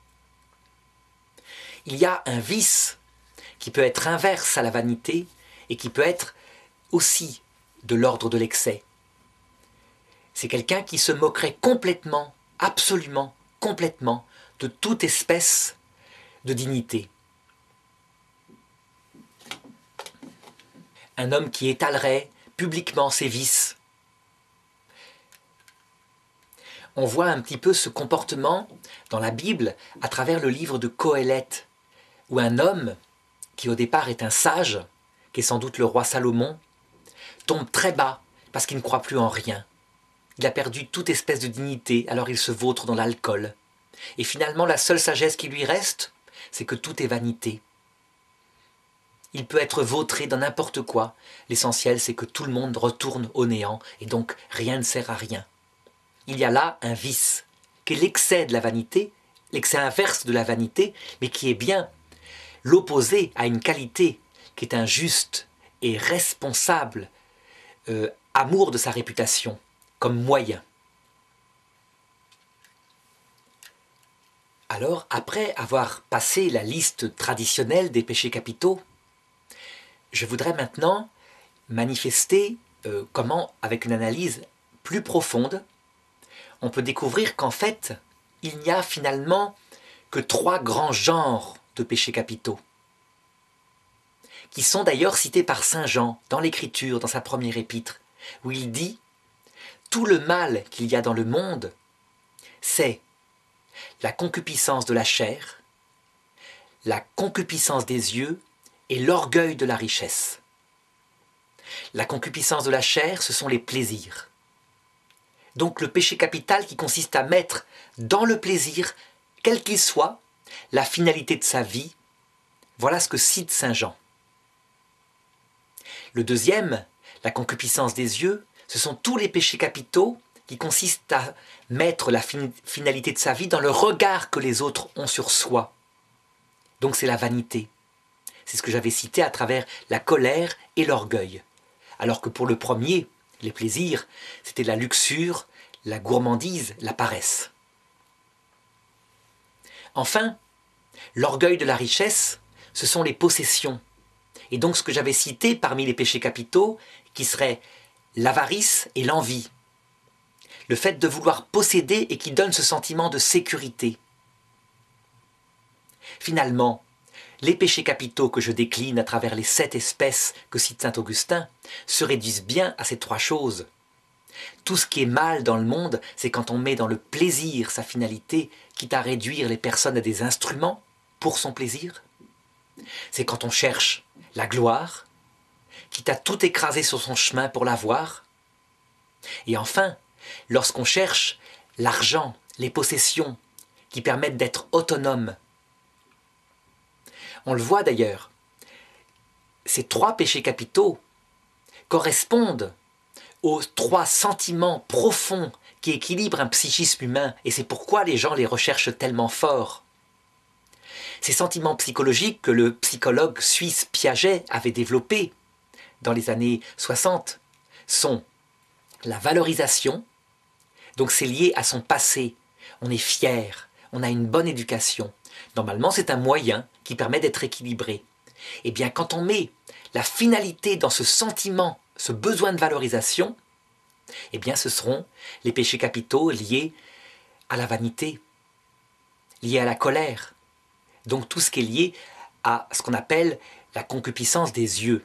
Il y a un vice qui peut être inverse à la vanité et qui peut être aussi de l'ordre de l'excès. C'est quelqu'un qui se moquerait complètement, absolument, complètement, de toute espèce de dignité. Un homme qui étalerait publiquement ses vices. On voit un petit peu ce comportement dans la Bible à travers le livre de Qoéleth, où un homme, qui au départ est un sage, qui est sans doute le roi Salomon, tombe très bas parce qu'il ne croit plus en rien. Il a perdu toute espèce de dignité, alors il se vautre dans l'alcool. Et finalement, la seule sagesse qui lui reste, c'est que tout est vanité. Il peut être vautré dans n'importe quoi. L'essentiel, c'est que tout le monde retourne au néant, et donc rien ne sert à rien. Il y a là un vice, qui est l'excès de la vanité, l'excès inverse de la vanité, mais qui est bien l'opposé à une qualité qui est un juste et responsable amour de sa réputation, comme moyen. Alors, après avoir passé la liste traditionnelle des péchés capitaux, je voudrais maintenant manifester comment, avec une analyse plus profonde, on peut découvrir qu'en fait, il n'y a finalement que 3 grands genres de péchés capitaux, qui sont d'ailleurs cités par saint Jean dans l'Écriture, dans sa première épître, où il dit « Tout le mal qu'il y a dans le monde, c'est la concupiscence de la chair, la concupiscence des yeux et l'orgueil de la richesse. » La concupiscence de la chair, ce sont les plaisirs. Donc le péché capital qui consiste à mettre dans le plaisir, quel qu'il soit, la finalité de sa vie, voilà ce que cite saint Jean. Le deuxième, la concupiscence des yeux, ce sont tous les péchés capitaux qui consistent à mettre la finalité de sa vie dans le regard que les autres ont sur soi. Donc c'est la vanité. C'est ce que j'avais cité à travers la colère et l'orgueil. Alors que pour le premier, les plaisirs, c'était la luxure, la gourmandise, la paresse. Enfin, l'orgueil de la richesse, ce sont les possessions. Et donc ce que j'avais cité parmi les péchés capitaux, qui seraient l'avarice et l'envie. Le fait de vouloir posséder et qui donne ce sentiment de sécurité. Finalement, les péchés capitaux que je décline à travers les 7 espèces que cite saint Augustin se réduisent bien à ces 3 choses. Tout ce qui est mal dans le monde, c'est quand on met dans le plaisir sa finalité, quitte à réduire les personnes à des instruments pour son plaisir. C'est quand on cherche la gloire, quitte à tout écraser sur son chemin pour l'avoir. Et enfin, lorsqu'on cherche l'argent, les possessions, qui permettent d'être autonome. On le voit d'ailleurs, ces 3 péchés capitaux correspondent aux 3 sentiments profonds qui équilibrent un psychisme humain, et c'est pourquoi les gens les recherchent tellement fort. Ces sentiments psychologiques que le psychologue suisse Piaget avait développés dans les années 60 sont la valorisation, donc c'est lié à son passé, on est fier, on a une bonne éducation. Normalement, c'est un moyen qui permet d'être équilibré. Eh bien, quand on met la finalité dans ce sentiment, ce besoin de valorisation, Eh bien, ce seront les péchés capitaux liés à la vanité, liés à la colère. Donc tout ce qui est lié à ce qu'on appelle la concupiscence des yeux.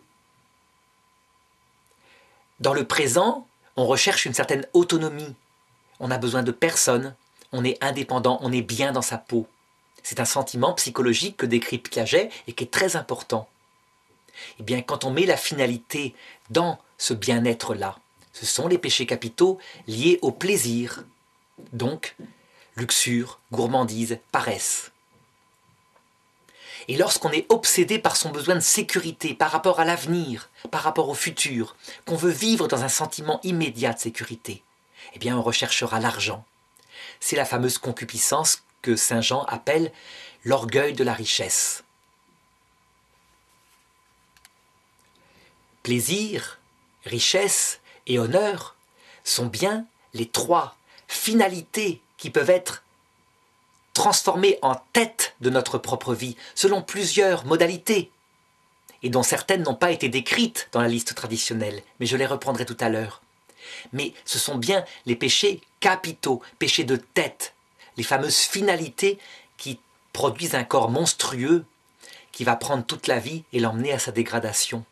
Dans le présent, on recherche une certaine autonomie. On n'a besoin de personne, on est indépendant, on est bien dans sa peau. C'est un sentiment psychologique que décrit Piaget et qui est très important. Eh bien, quand on met la finalité dans ce bien-être-là, ce sont les péchés capitaux liés au plaisir. Donc, luxure, gourmandise, paresse. Et lorsqu'on est obsédé par son besoin de sécurité, par rapport à l'avenir, par rapport au futur, qu'on veut vivre dans un sentiment immédiat de sécurité, eh bien on recherchera l'argent. C'est la fameuse concupiscence que saint Jean appelle l'orgueil de la richesse. Plaisir, richesse et honneur sont bien les trois finalités qui peuvent être transformées en tête de notre propre vie, selon plusieurs modalités, et dont certaines n'ont pas été décrites dans la liste traditionnelle, mais je les reprendrai tout à l'heure. Mais ce sont bien les péchés capitaux, péchés de tête, les fameuses finalités qui produisent un corps monstrueux qui va prendre toute la vie et l'emmener à sa dégradation.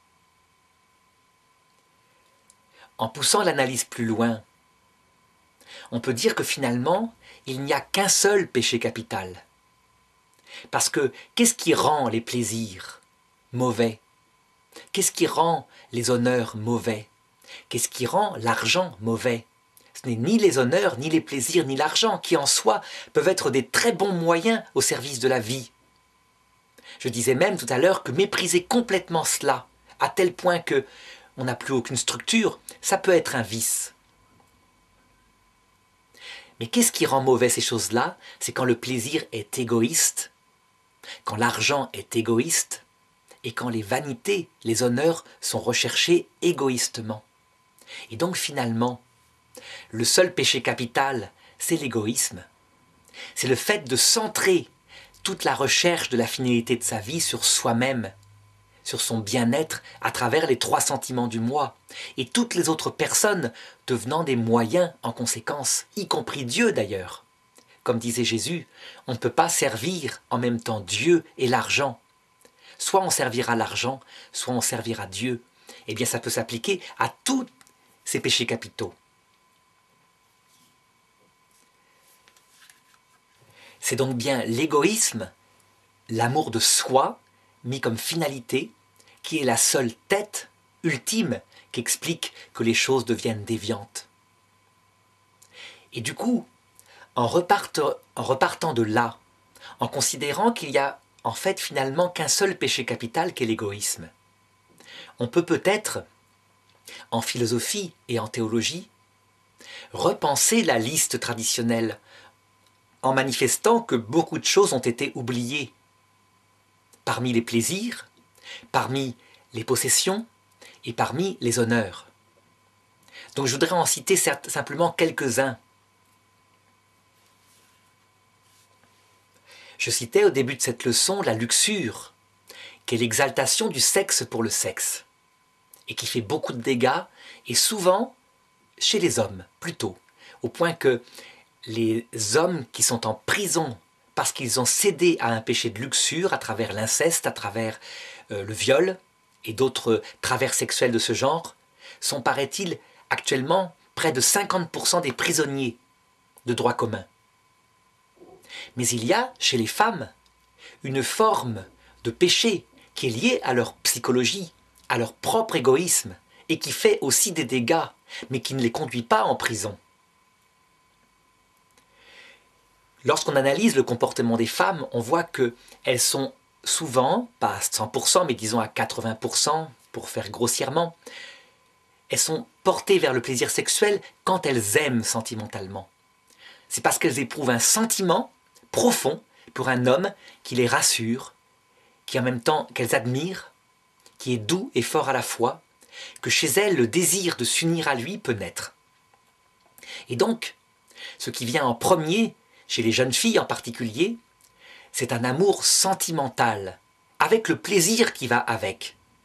En poussant l'analyse plus loin, on peut dire que finalement, il n'y a qu'un seul péché capital. Parce que qu'est-ce qui rend les plaisirs mauvais? Qu'est-ce qui rend les honneurs mauvais? Qu'est-ce qui rend l'argent mauvais? Ce n'est ni les honneurs, ni les plaisirs, ni l'argent qui en soi peuvent être des très bons moyens au service de la vie. Je disais même tout à l'heure que mépriser complètement cela, à tel point que on n'a plus aucune structure, ça peut être un vice. Mais qu'est-ce qui rend mauvais ces choses-là? C'est quand le plaisir est égoïste, quand l'argent est égoïste, et quand les vanités, les honneurs sont recherchés égoïstement. Et donc finalement, le seul péché capital, c'est l'égoïsme. C'est le fait de centrer toute la recherche de la finalité de sa vie sur soi-même, sur son bien-être à travers les 3 sentiments du moi, et toutes les autres personnes devenant des moyens en conséquence, y compris Dieu d'ailleurs. Comme disait Jésus, on ne peut pas servir en même temps Dieu et l'argent. Soit on servira l'argent, soit on servira Dieu. Eh bien ça peut s'appliquer à tous ces péchés capitaux. C'est donc bien l'égoïsme, l'amour de soi, mis comme finalité, qui est la seule tête ultime qui explique que les choses deviennent déviantes. Et du coup, en repartant de là, en considérant qu'il y a en fait finalement qu'un seul péché capital qui est l'égoïsme, on peut peut-être, en philosophie et en théologie, repenser la liste traditionnelle en manifestant que beaucoup de choses ont été oubliées. Parmi les plaisirs, parmi les possessions et parmi les honneurs. Donc je voudrais en citer simplement quelques-uns. Je citais au début de cette leçon la luxure, qui est l'exaltation du sexe pour le sexe, et qui fait beaucoup de dégâts, et souvent chez les hommes, plutôt, au point que les hommes qui sont en prison parce qu'ils ont cédé à un péché de luxure à travers l'inceste, à travers le viol et d'autres travers sexuels de ce genre, sont, paraît-il, actuellement près de 50% des prisonniers de droit commun. Mais il y a, chez les femmes, une forme de péché qui est liée à leur psychologie, à leur propre égoïsme, et qui fait aussi des dégâts, mais qui ne les conduit pas en prison. Lorsqu'on analyse le comportement des femmes, on voit qu'elles sont souvent, pas à 100%, mais disons à 80%, pour faire grossièrement, elles sont portées vers le plaisir sexuel quand elles aiment sentimentalement. C'est parce qu'elles éprouvent un sentiment profond pour un homme qui les rassure, qui en même temps qu'elles admirent, qui est doux et fort à la fois, que chez elles le désir de s'unir à lui peut naître. Et donc, ce qui vient en premier, chez les jeunes filles en particulier, c'est un amour sentimental, avec le plaisir qui va avec.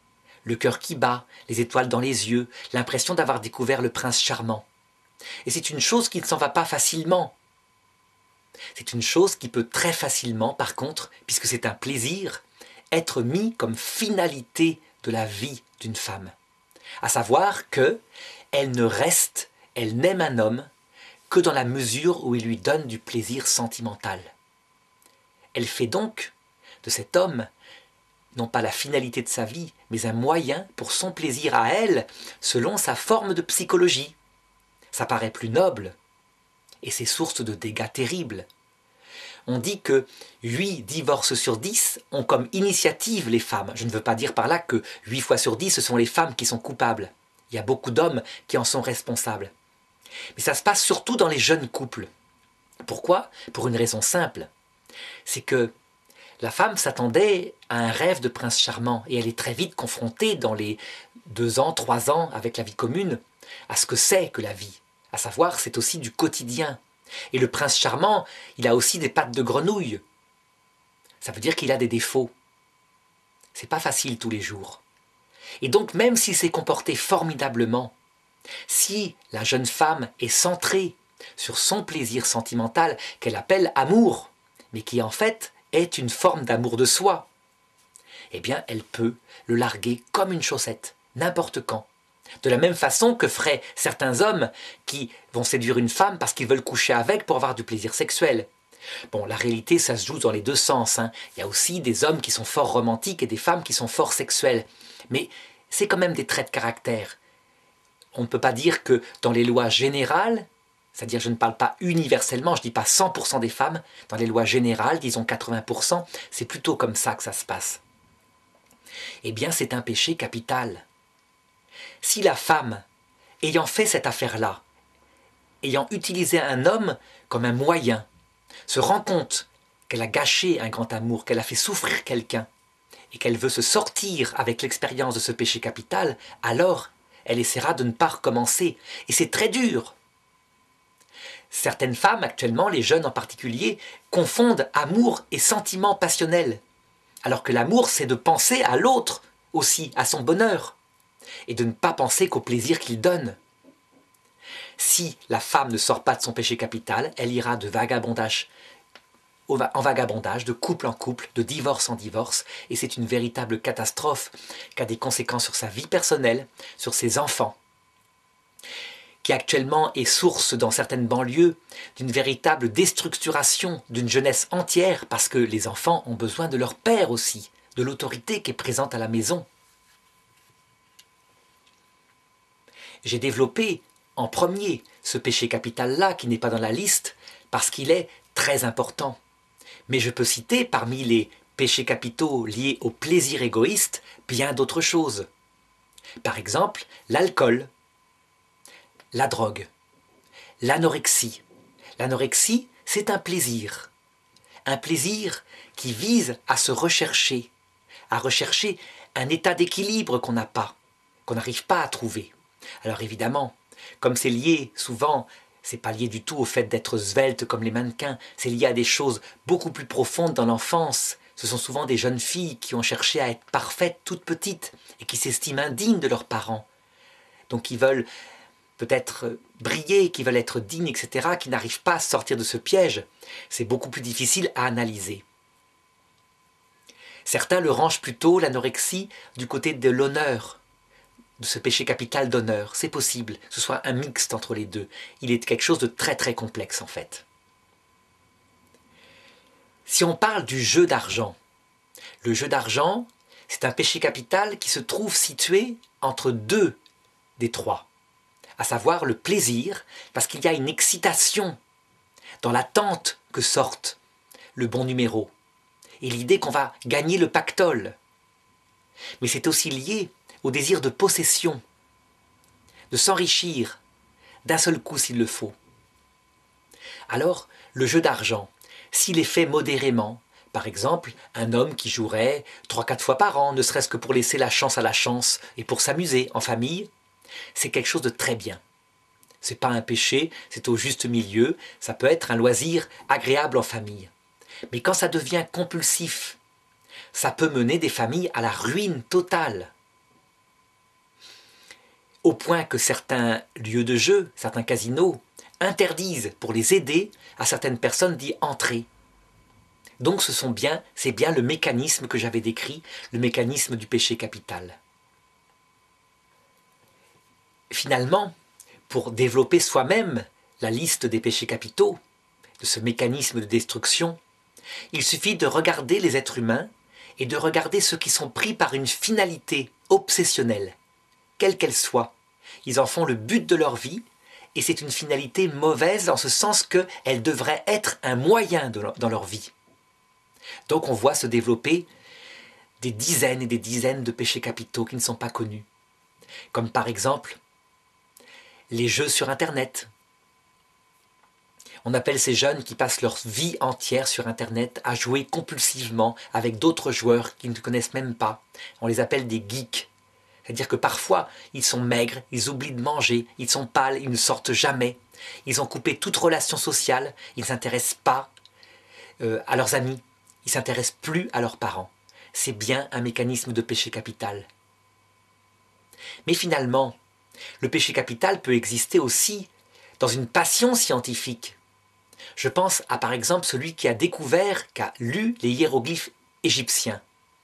le cœur qui bat, les étoiles dans les yeux, l'impression d'avoir découvert le prince charmant. Et c'est une chose qui ne s'en va pas facilement. C'est une chose qui peut très facilement, par contre, puisque c'est un plaisir, être mis comme finalité de la vie d'une femme. À savoir que elle ne reste, elle n'aime un homme que dans la mesure où il lui donne du plaisir sentimental. Elle fait donc de cet homme non pas la finalité de sa vie, mais un moyen pour son plaisir à elle, selon sa forme de psychologie. Ça paraît plus noble, et c'est source de dégâts terribles. On dit que 8 divorces sur 10 ont comme initiative les femmes. Je ne veux pas dire par là que 8 fois sur 10, ce sont les femmes qui sont coupables. Il y a beaucoup d'hommes qui en sont responsables. Mais ça se passe surtout dans les jeunes couples. Pourquoi? Pour une raison simple. C'est que la femme s'attendait à un rêve de prince charmant et elle est très vite confrontée dans les 2 ans, 3 ans avec la vie commune à ce que c'est que la vie. À savoir, c'est aussi du quotidien. Et le prince charmant, il a aussi des pattes de grenouille. Ça veut dire qu'il a des défauts. C'est pas facile tous les jours. Et donc, même s'il s'est comporté formidablement, si la jeune femme est centrée sur son plaisir sentimental qu'elle appelle amour, mais qui en fait est une forme d'amour de soi, eh bien, elle peut le larguer comme une chaussette, n'importe quand. De la même façon que feraient certains hommes qui vont séduire une femme parce qu'ils veulent coucher avec pour avoir du plaisir sexuel. Bon, la réalité, ça se joue dans les deux sens. Il y a aussi des hommes qui sont fort romantiques et des femmes qui sont fort sexuelles. Mais c'est quand même des traits de caractère. On ne peut pas dire que dans les lois générales, c'est-à-dire je ne parle pas universellement, je ne dis pas 100% des femmes, dans les lois générales, disons 80%, c'est plutôt comme ça que ça se passe. Eh bien, c'est un péché capital. Si la femme, ayant fait cette affaire-là, ayant utilisé un homme comme un moyen, se rend compte qu'elle a gâché un grand amour, qu'elle a fait souffrir quelqu'un, et qu'elle veut se sortir avec l'expérience de ce péché capital, alors elle essaiera de ne pas recommencer. Et c'est très dur. Certaines femmes, actuellement, les jeunes en particulier, confondent amour et sentiment passionnel. Alors que l'amour, c'est de penser à l'autre aussi, à son bonheur, et de ne pas penser qu'au plaisir qu'il donne. Si la femme ne sort pas de son péché capital, elle ira de vagabondage en vagabondage, de couple en couple, de divorce en divorce, et c'est une véritable catastrophe qui a des conséquences sur sa vie personnelle, sur ses enfants, qui actuellement est source dans certaines banlieues d'une véritable déstructuration d'une jeunesse entière, parce que les enfants ont besoin de leur père aussi, de l'autorité qui est présente à la maison. J'ai développé en premier ce péché capital-là, qui n'est pas dans la liste, parce qu'il est très important. Mais je peux citer parmi les péchés capitaux liés au plaisir égoïste bien d'autres choses. Par exemple, l'alcool, la drogue, l'anorexie. L'anorexie, c'est un plaisir qui vise à se rechercher, à rechercher un état d'équilibre qu'on n'a pas, qu'on n'arrive pas à trouver. Alors évidemment, comme c'est lié souvent, c'est pas lié du tout au fait d'être svelte comme les mannequins, c'est lié à des choses beaucoup plus profondes dans l'enfance. Ce sont souvent des jeunes filles qui ont cherché à être parfaites toutes petites et qui s'estiment indignes de leurs parents. Donc qui veulent peut-être briller, qui veulent être dignes, etc., qui n'arrivent pas à sortir de ce piège. C'est beaucoup plus difficile à analyser. Certains le rangent plutôt, l'anorexie, du côté de l'honneur, de ce péché capital d'honneur. C'est possible, que ce soit un mixte entre les deux. Il est quelque chose de très très complexe en fait. Si on parle du jeu d'argent, le jeu d'argent, c'est un péché capital qui se trouve situé entre deux des trois, à savoir le plaisir, parce qu'il y a une excitation dans l'attente que sorte le bon numéro, et l'idée qu'on va gagner le pactole. Mais c'est aussi lié au désir de possession, de s'enrichir d'un seul coup s'il le faut. Alors, le jeu d'argent, s'il est fait modérément, par exemple, un homme qui jouerait 3-4 fois par an, ne serait-ce que pour laisser la chance à la chance et pour s'amuser en famille, c'est quelque chose de très bien. C'est pas un péché, c'est au juste milieu, ça peut être un loisir agréable en famille. Mais quand ça devient compulsif, ça peut mener des familles à la ruine totale. au point que certains lieux de jeu, certains casinos, interdisent pour les aider à certaines personnes d'y entrer. Donc c'est bien le mécanisme que j'avais décrit, le mécanisme du péché capital. Finalement, pour développer soi-même la liste des péchés capitaux, de ce mécanisme de destruction, il suffit de regarder les êtres humains et de regarder ceux qui sont pris par une finalité obsessionnelle, quelle qu'elle soit. Ils en font le but de leur vie et c'est une finalité mauvaise en ce sens qu'elle devrait être un moyen dans leur vie. Donc on voit se développer des dizaines et des dizaines de péchés capitaux qui ne sont pas connus. Comme par exemple les jeux sur Internet. On appelle ces jeunes qui passent leur vie entière sur Internet à jouer compulsivement avec d'autres joueurs qu'ils ne connaissent même pas. On les appelle des geeks. C'est-à-dire que parfois, ils sont maigres, ils oublient de manger, ils sont pâles, ils ne sortent jamais. Ils ont coupé toute relation sociale, ils ne s'intéressent pas à leurs amis, ils ne s'intéressent plus à leurs parents. C'est bien un mécanisme de péché capital. Mais finalement, le péché capital peut exister aussi dans une passion scientifique. Je pense à par exemple celui qui a découvert, qui a lu les hiéroglyphes égyptiens.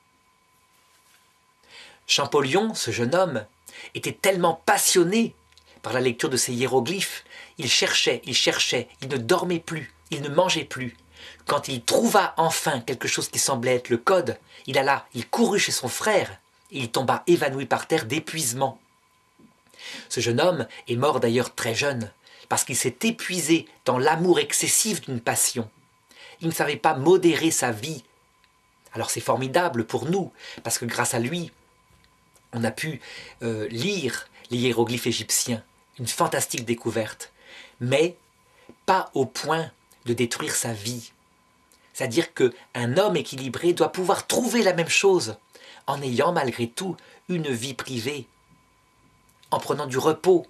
Champollion, ce jeune homme, était tellement passionné par la lecture de ces hiéroglyphes, il cherchait, il ne dormait plus, il ne mangeait plus. Quand il trouva enfin quelque chose qui semblait être le code, il courut chez son frère et il tomba évanoui par terre d'épuisement. Ce jeune homme est mort d'ailleurs très jeune, parce qu'il s'est épuisé dans l'amour excessif d'une passion. Il ne savait pas modérer sa vie. Alors c'est formidable pour nous, parce que grâce à lui, on a pu lire les hiéroglyphes égyptiens, une fantastique découverte, mais pas au point de détruire sa vie. C'est-à-dire qu'un homme équilibré doit pouvoir trouver la même chose, en ayant malgré tout une vie privée, en prenant du repos.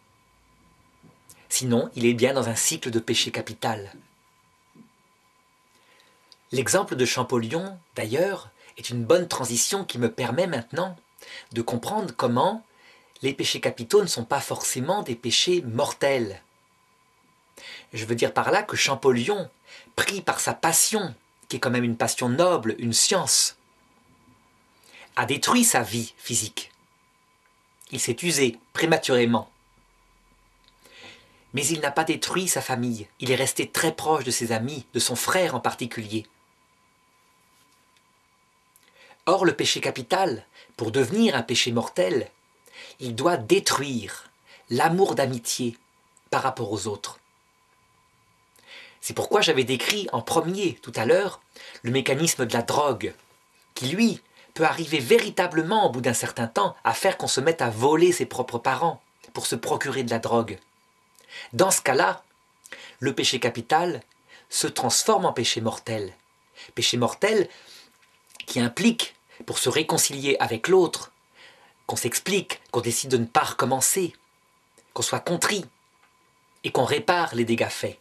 Sinon, il est bien dans un cycle de péché capital. L'exemple de Champollion, d'ailleurs, est une bonne transition qui me permet maintenant de comprendre comment les péchés capitaux ne sont pas forcément des péchés mortels. Je veux dire par là que Champollion, pris par sa passion, qui est quand même une passion noble, une science, a détruit sa vie physique. Il s'est usé prématurément. Mais il n'a pas détruit sa famille, il est resté très proche de ses amis, de son frère en particulier. Or, le péché capital, pour devenir un péché mortel, il doit détruire l'amour d'amitié par rapport aux autres. C'est pourquoi j'avais décrit en premier, tout à l'heure, le mécanisme de la drogue, qui lui peut arriver véritablement, au bout d'un certain temps, à faire qu'on se mette à voler ses propres parents pour se procurer de la drogue. Dans ce cas-là, le péché capital se transforme en péché mortel. Péché mortel qui implique, pour se réconcilier avec l'autre, qu'on s'explique, qu'on décide de ne pas recommencer, qu'on soit contrit et qu'on répare les dégâts faits.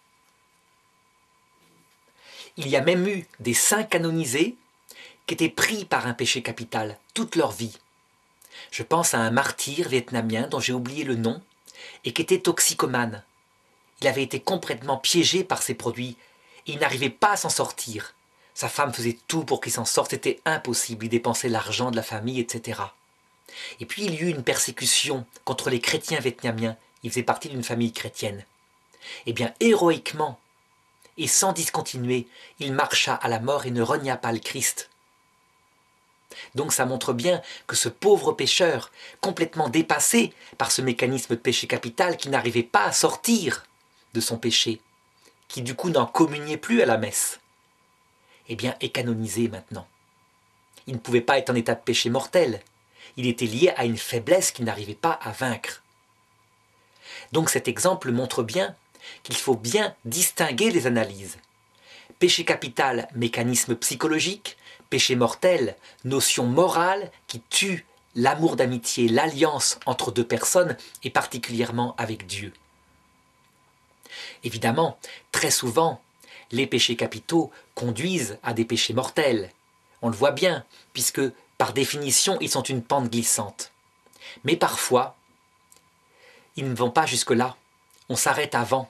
Il y a même eu des saints canonisés qui étaient pris par un péché capital toute leur vie. Je pense à un martyr vietnamien dont j'ai oublié le nom et qui était toxicomane. Il avait été complètement piégé par ces produits et il n'arrivait pas à s'en sortir. Sa femme faisait tout pour qu'il s'en sorte, c'était impossible, il dépensait l'argent de la famille, etc. Et puis il y eut une persécution contre les chrétiens vietnamiens, il faisait partie d'une famille chrétienne. Eh bien, héroïquement et sans discontinuer, il marcha à la mort et ne renia pas le Christ. Donc ça montre bien que ce pauvre pécheur, complètement dépassé par ce mécanisme de péché capital, qui n'arrivait pas à sortir de son péché, qui du coup n'en communiait plus à la messe, eh bien est canonisé maintenant. Il ne pouvait pas être en état de péché mortel, il était lié à une faiblesse qu'il n'arrivait pas à vaincre. Donc cet exemple montre bien qu'il faut bien distinguer les analyses. Péché capital, mécanisme psychologique, péché mortel, notion morale qui tue l'amour d'amitié, l'alliance entre deux personnes et particulièrement avec Dieu. Évidemment, très souvent, les péchés capitaux conduisent à des péchés mortels. On le voit bien, puisque par définition, ils sont une pente glissante. Mais parfois, ils ne vont pas jusque-là. On s'arrête avant,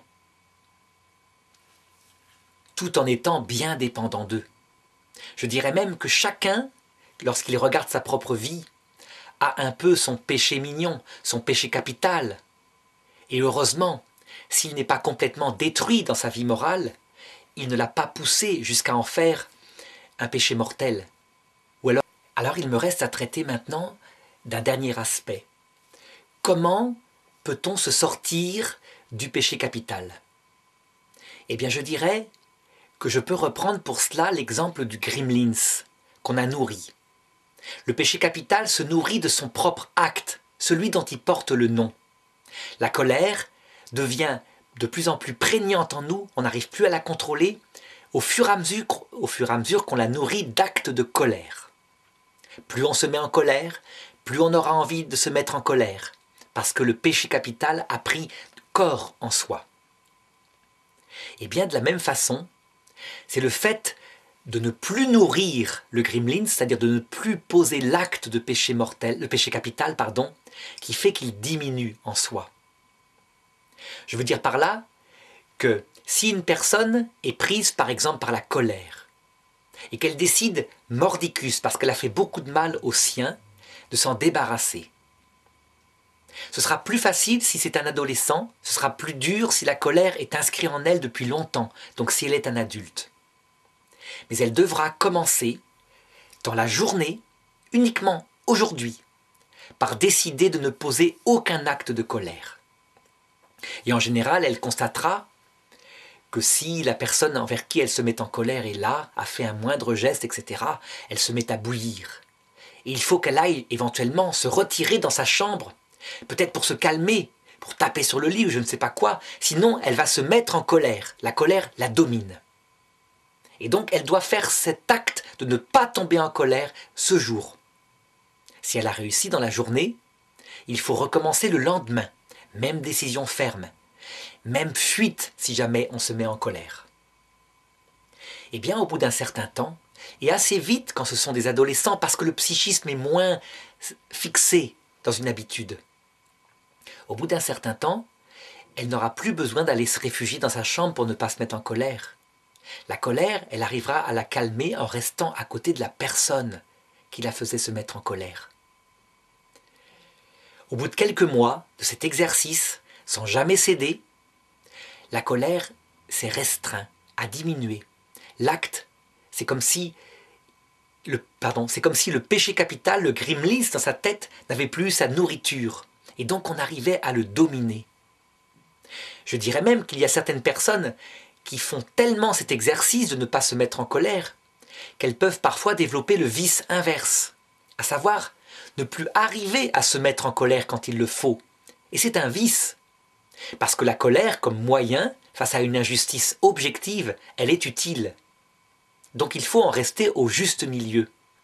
tout en étant bien dépendant d'eux. Je dirais même que chacun, lorsqu'il regarde sa propre vie, a un peu son péché mignon, son péché capital. Et heureusement, s'il n'est pas complètement détruit dans sa vie morale, il ne l'a pas poussé jusqu'à en faire un péché mortel. Alors il me reste à traiter maintenant d'un dernier aspect. Comment peut-on se sortir du péché capital? Eh bien je dirais que je peux reprendre pour cela l'exemple du gremlins qu'on a nourri. Le péché capital se nourrit de son propre acte, celui dont il porte le nom. La colère devient de plus en plus prégnante en nous, on n'arrive plus à la contrôler au fur et à mesure qu'on la nourrit d'actes de colère. Plus on se met en colère, plus on aura envie de se mettre en colère, parce que le péché capital a pris corps en soi. Et bien de la même façon, c'est le fait de ne plus nourrir le gremlin, c'est-à-dire de ne plus poser l'acte de péché mortel, le péché capital, qui fait qu'il diminue en soi. Je veux dire par là que si une personne est prise par exemple par la colère et qu'elle décide mordicus, parce qu'elle a fait beaucoup de mal aux siens, de s'en débarrasser, ce sera plus facile si c'est un adolescent, ce sera plus dur si la colère est inscrite en elle depuis longtemps, donc si elle est un adulte. Mais elle devra commencer dans la journée, uniquement aujourd'hui, par décider de ne poser aucun acte de colère. Et en général, elle constatera que si la personne envers qui elle se met en colère est là, a fait un moindre geste, etc., elle se met à bouillir. Et il faut qu'elle aille éventuellement se retirer dans sa chambre, peut-être pour se calmer, pour taper sur le lit ou je ne sais pas quoi, sinon elle va se mettre en colère. La colère la domine. Et donc elle doit faire cet acte de ne pas tomber en colère ce jour. Si elle a réussi dans la journée, il faut recommencer le lendemain. Même décision ferme. Même fuite si jamais on se met en colère. Et bien au bout d'un certain temps, et assez vite quand ce sont des adolescents, parce que le psychisme est moins fixé dans une habitude, au bout d'un certain temps, elle n'aura plus besoin d'aller se réfugier dans sa chambre pour ne pas se mettre en colère. La colère, elle arrivera à la calmer en restant à côté de la personne qui la faisait se mettre en colère. Au bout de quelques mois de cet exercice, sans jamais céder, la colère s'est restreinte, a diminué. L'acte, c'est comme si le péché capital, le gremlin dans sa tête, n'avait plus sa nourriture. Et donc on arrivait à le dominer. Je dirais même qu'il y a certaines personnes qui font tellement cet exercice de ne pas se mettre en colère qu'elles peuvent parfois développer le vice inverse, à savoir ne plus arriver à se mettre en colère quand il le faut. Et c'est un vice, parce que la colère, comme moyen, face à une injustice objective, elle est utile. Donc il faut en rester au juste milieu.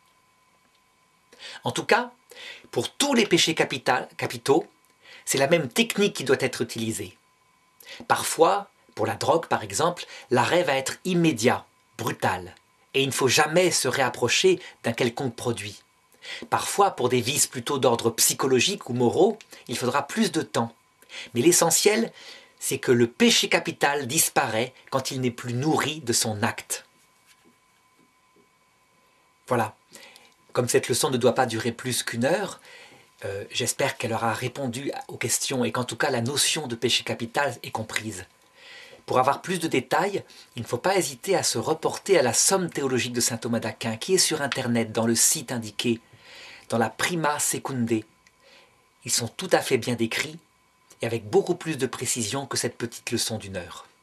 En tout cas, pour tous les péchés capitaux, c'est la même technique qui doit être utilisée. Parfois, pour la drogue par exemple, l'arrêt va être immédiat, brutal, et il ne faut jamais se réapprocher d'un quelconque produit. Parfois, pour des vices plutôt d'ordre psychologique ou moraux, il faudra plus de temps. Mais l'essentiel, c'est que le péché capital disparaît quand il n'est plus nourri de son acte. Voilà. Comme cette leçon ne doit pas durer plus qu'une heure, j'espère qu'elle aura répondu aux questions et qu'en tout cas la notion de péché capital est comprise. Pour avoir plus de détails, il ne faut pas hésiter à se reporter à la Somme théologique de saint Thomas d'Aquin qui est sur internet dans le site indiqué, dans la Prima Secundae. Ils sont tout à fait bien décrits et avec beaucoup plus de précision que cette petite leçon d'une heure.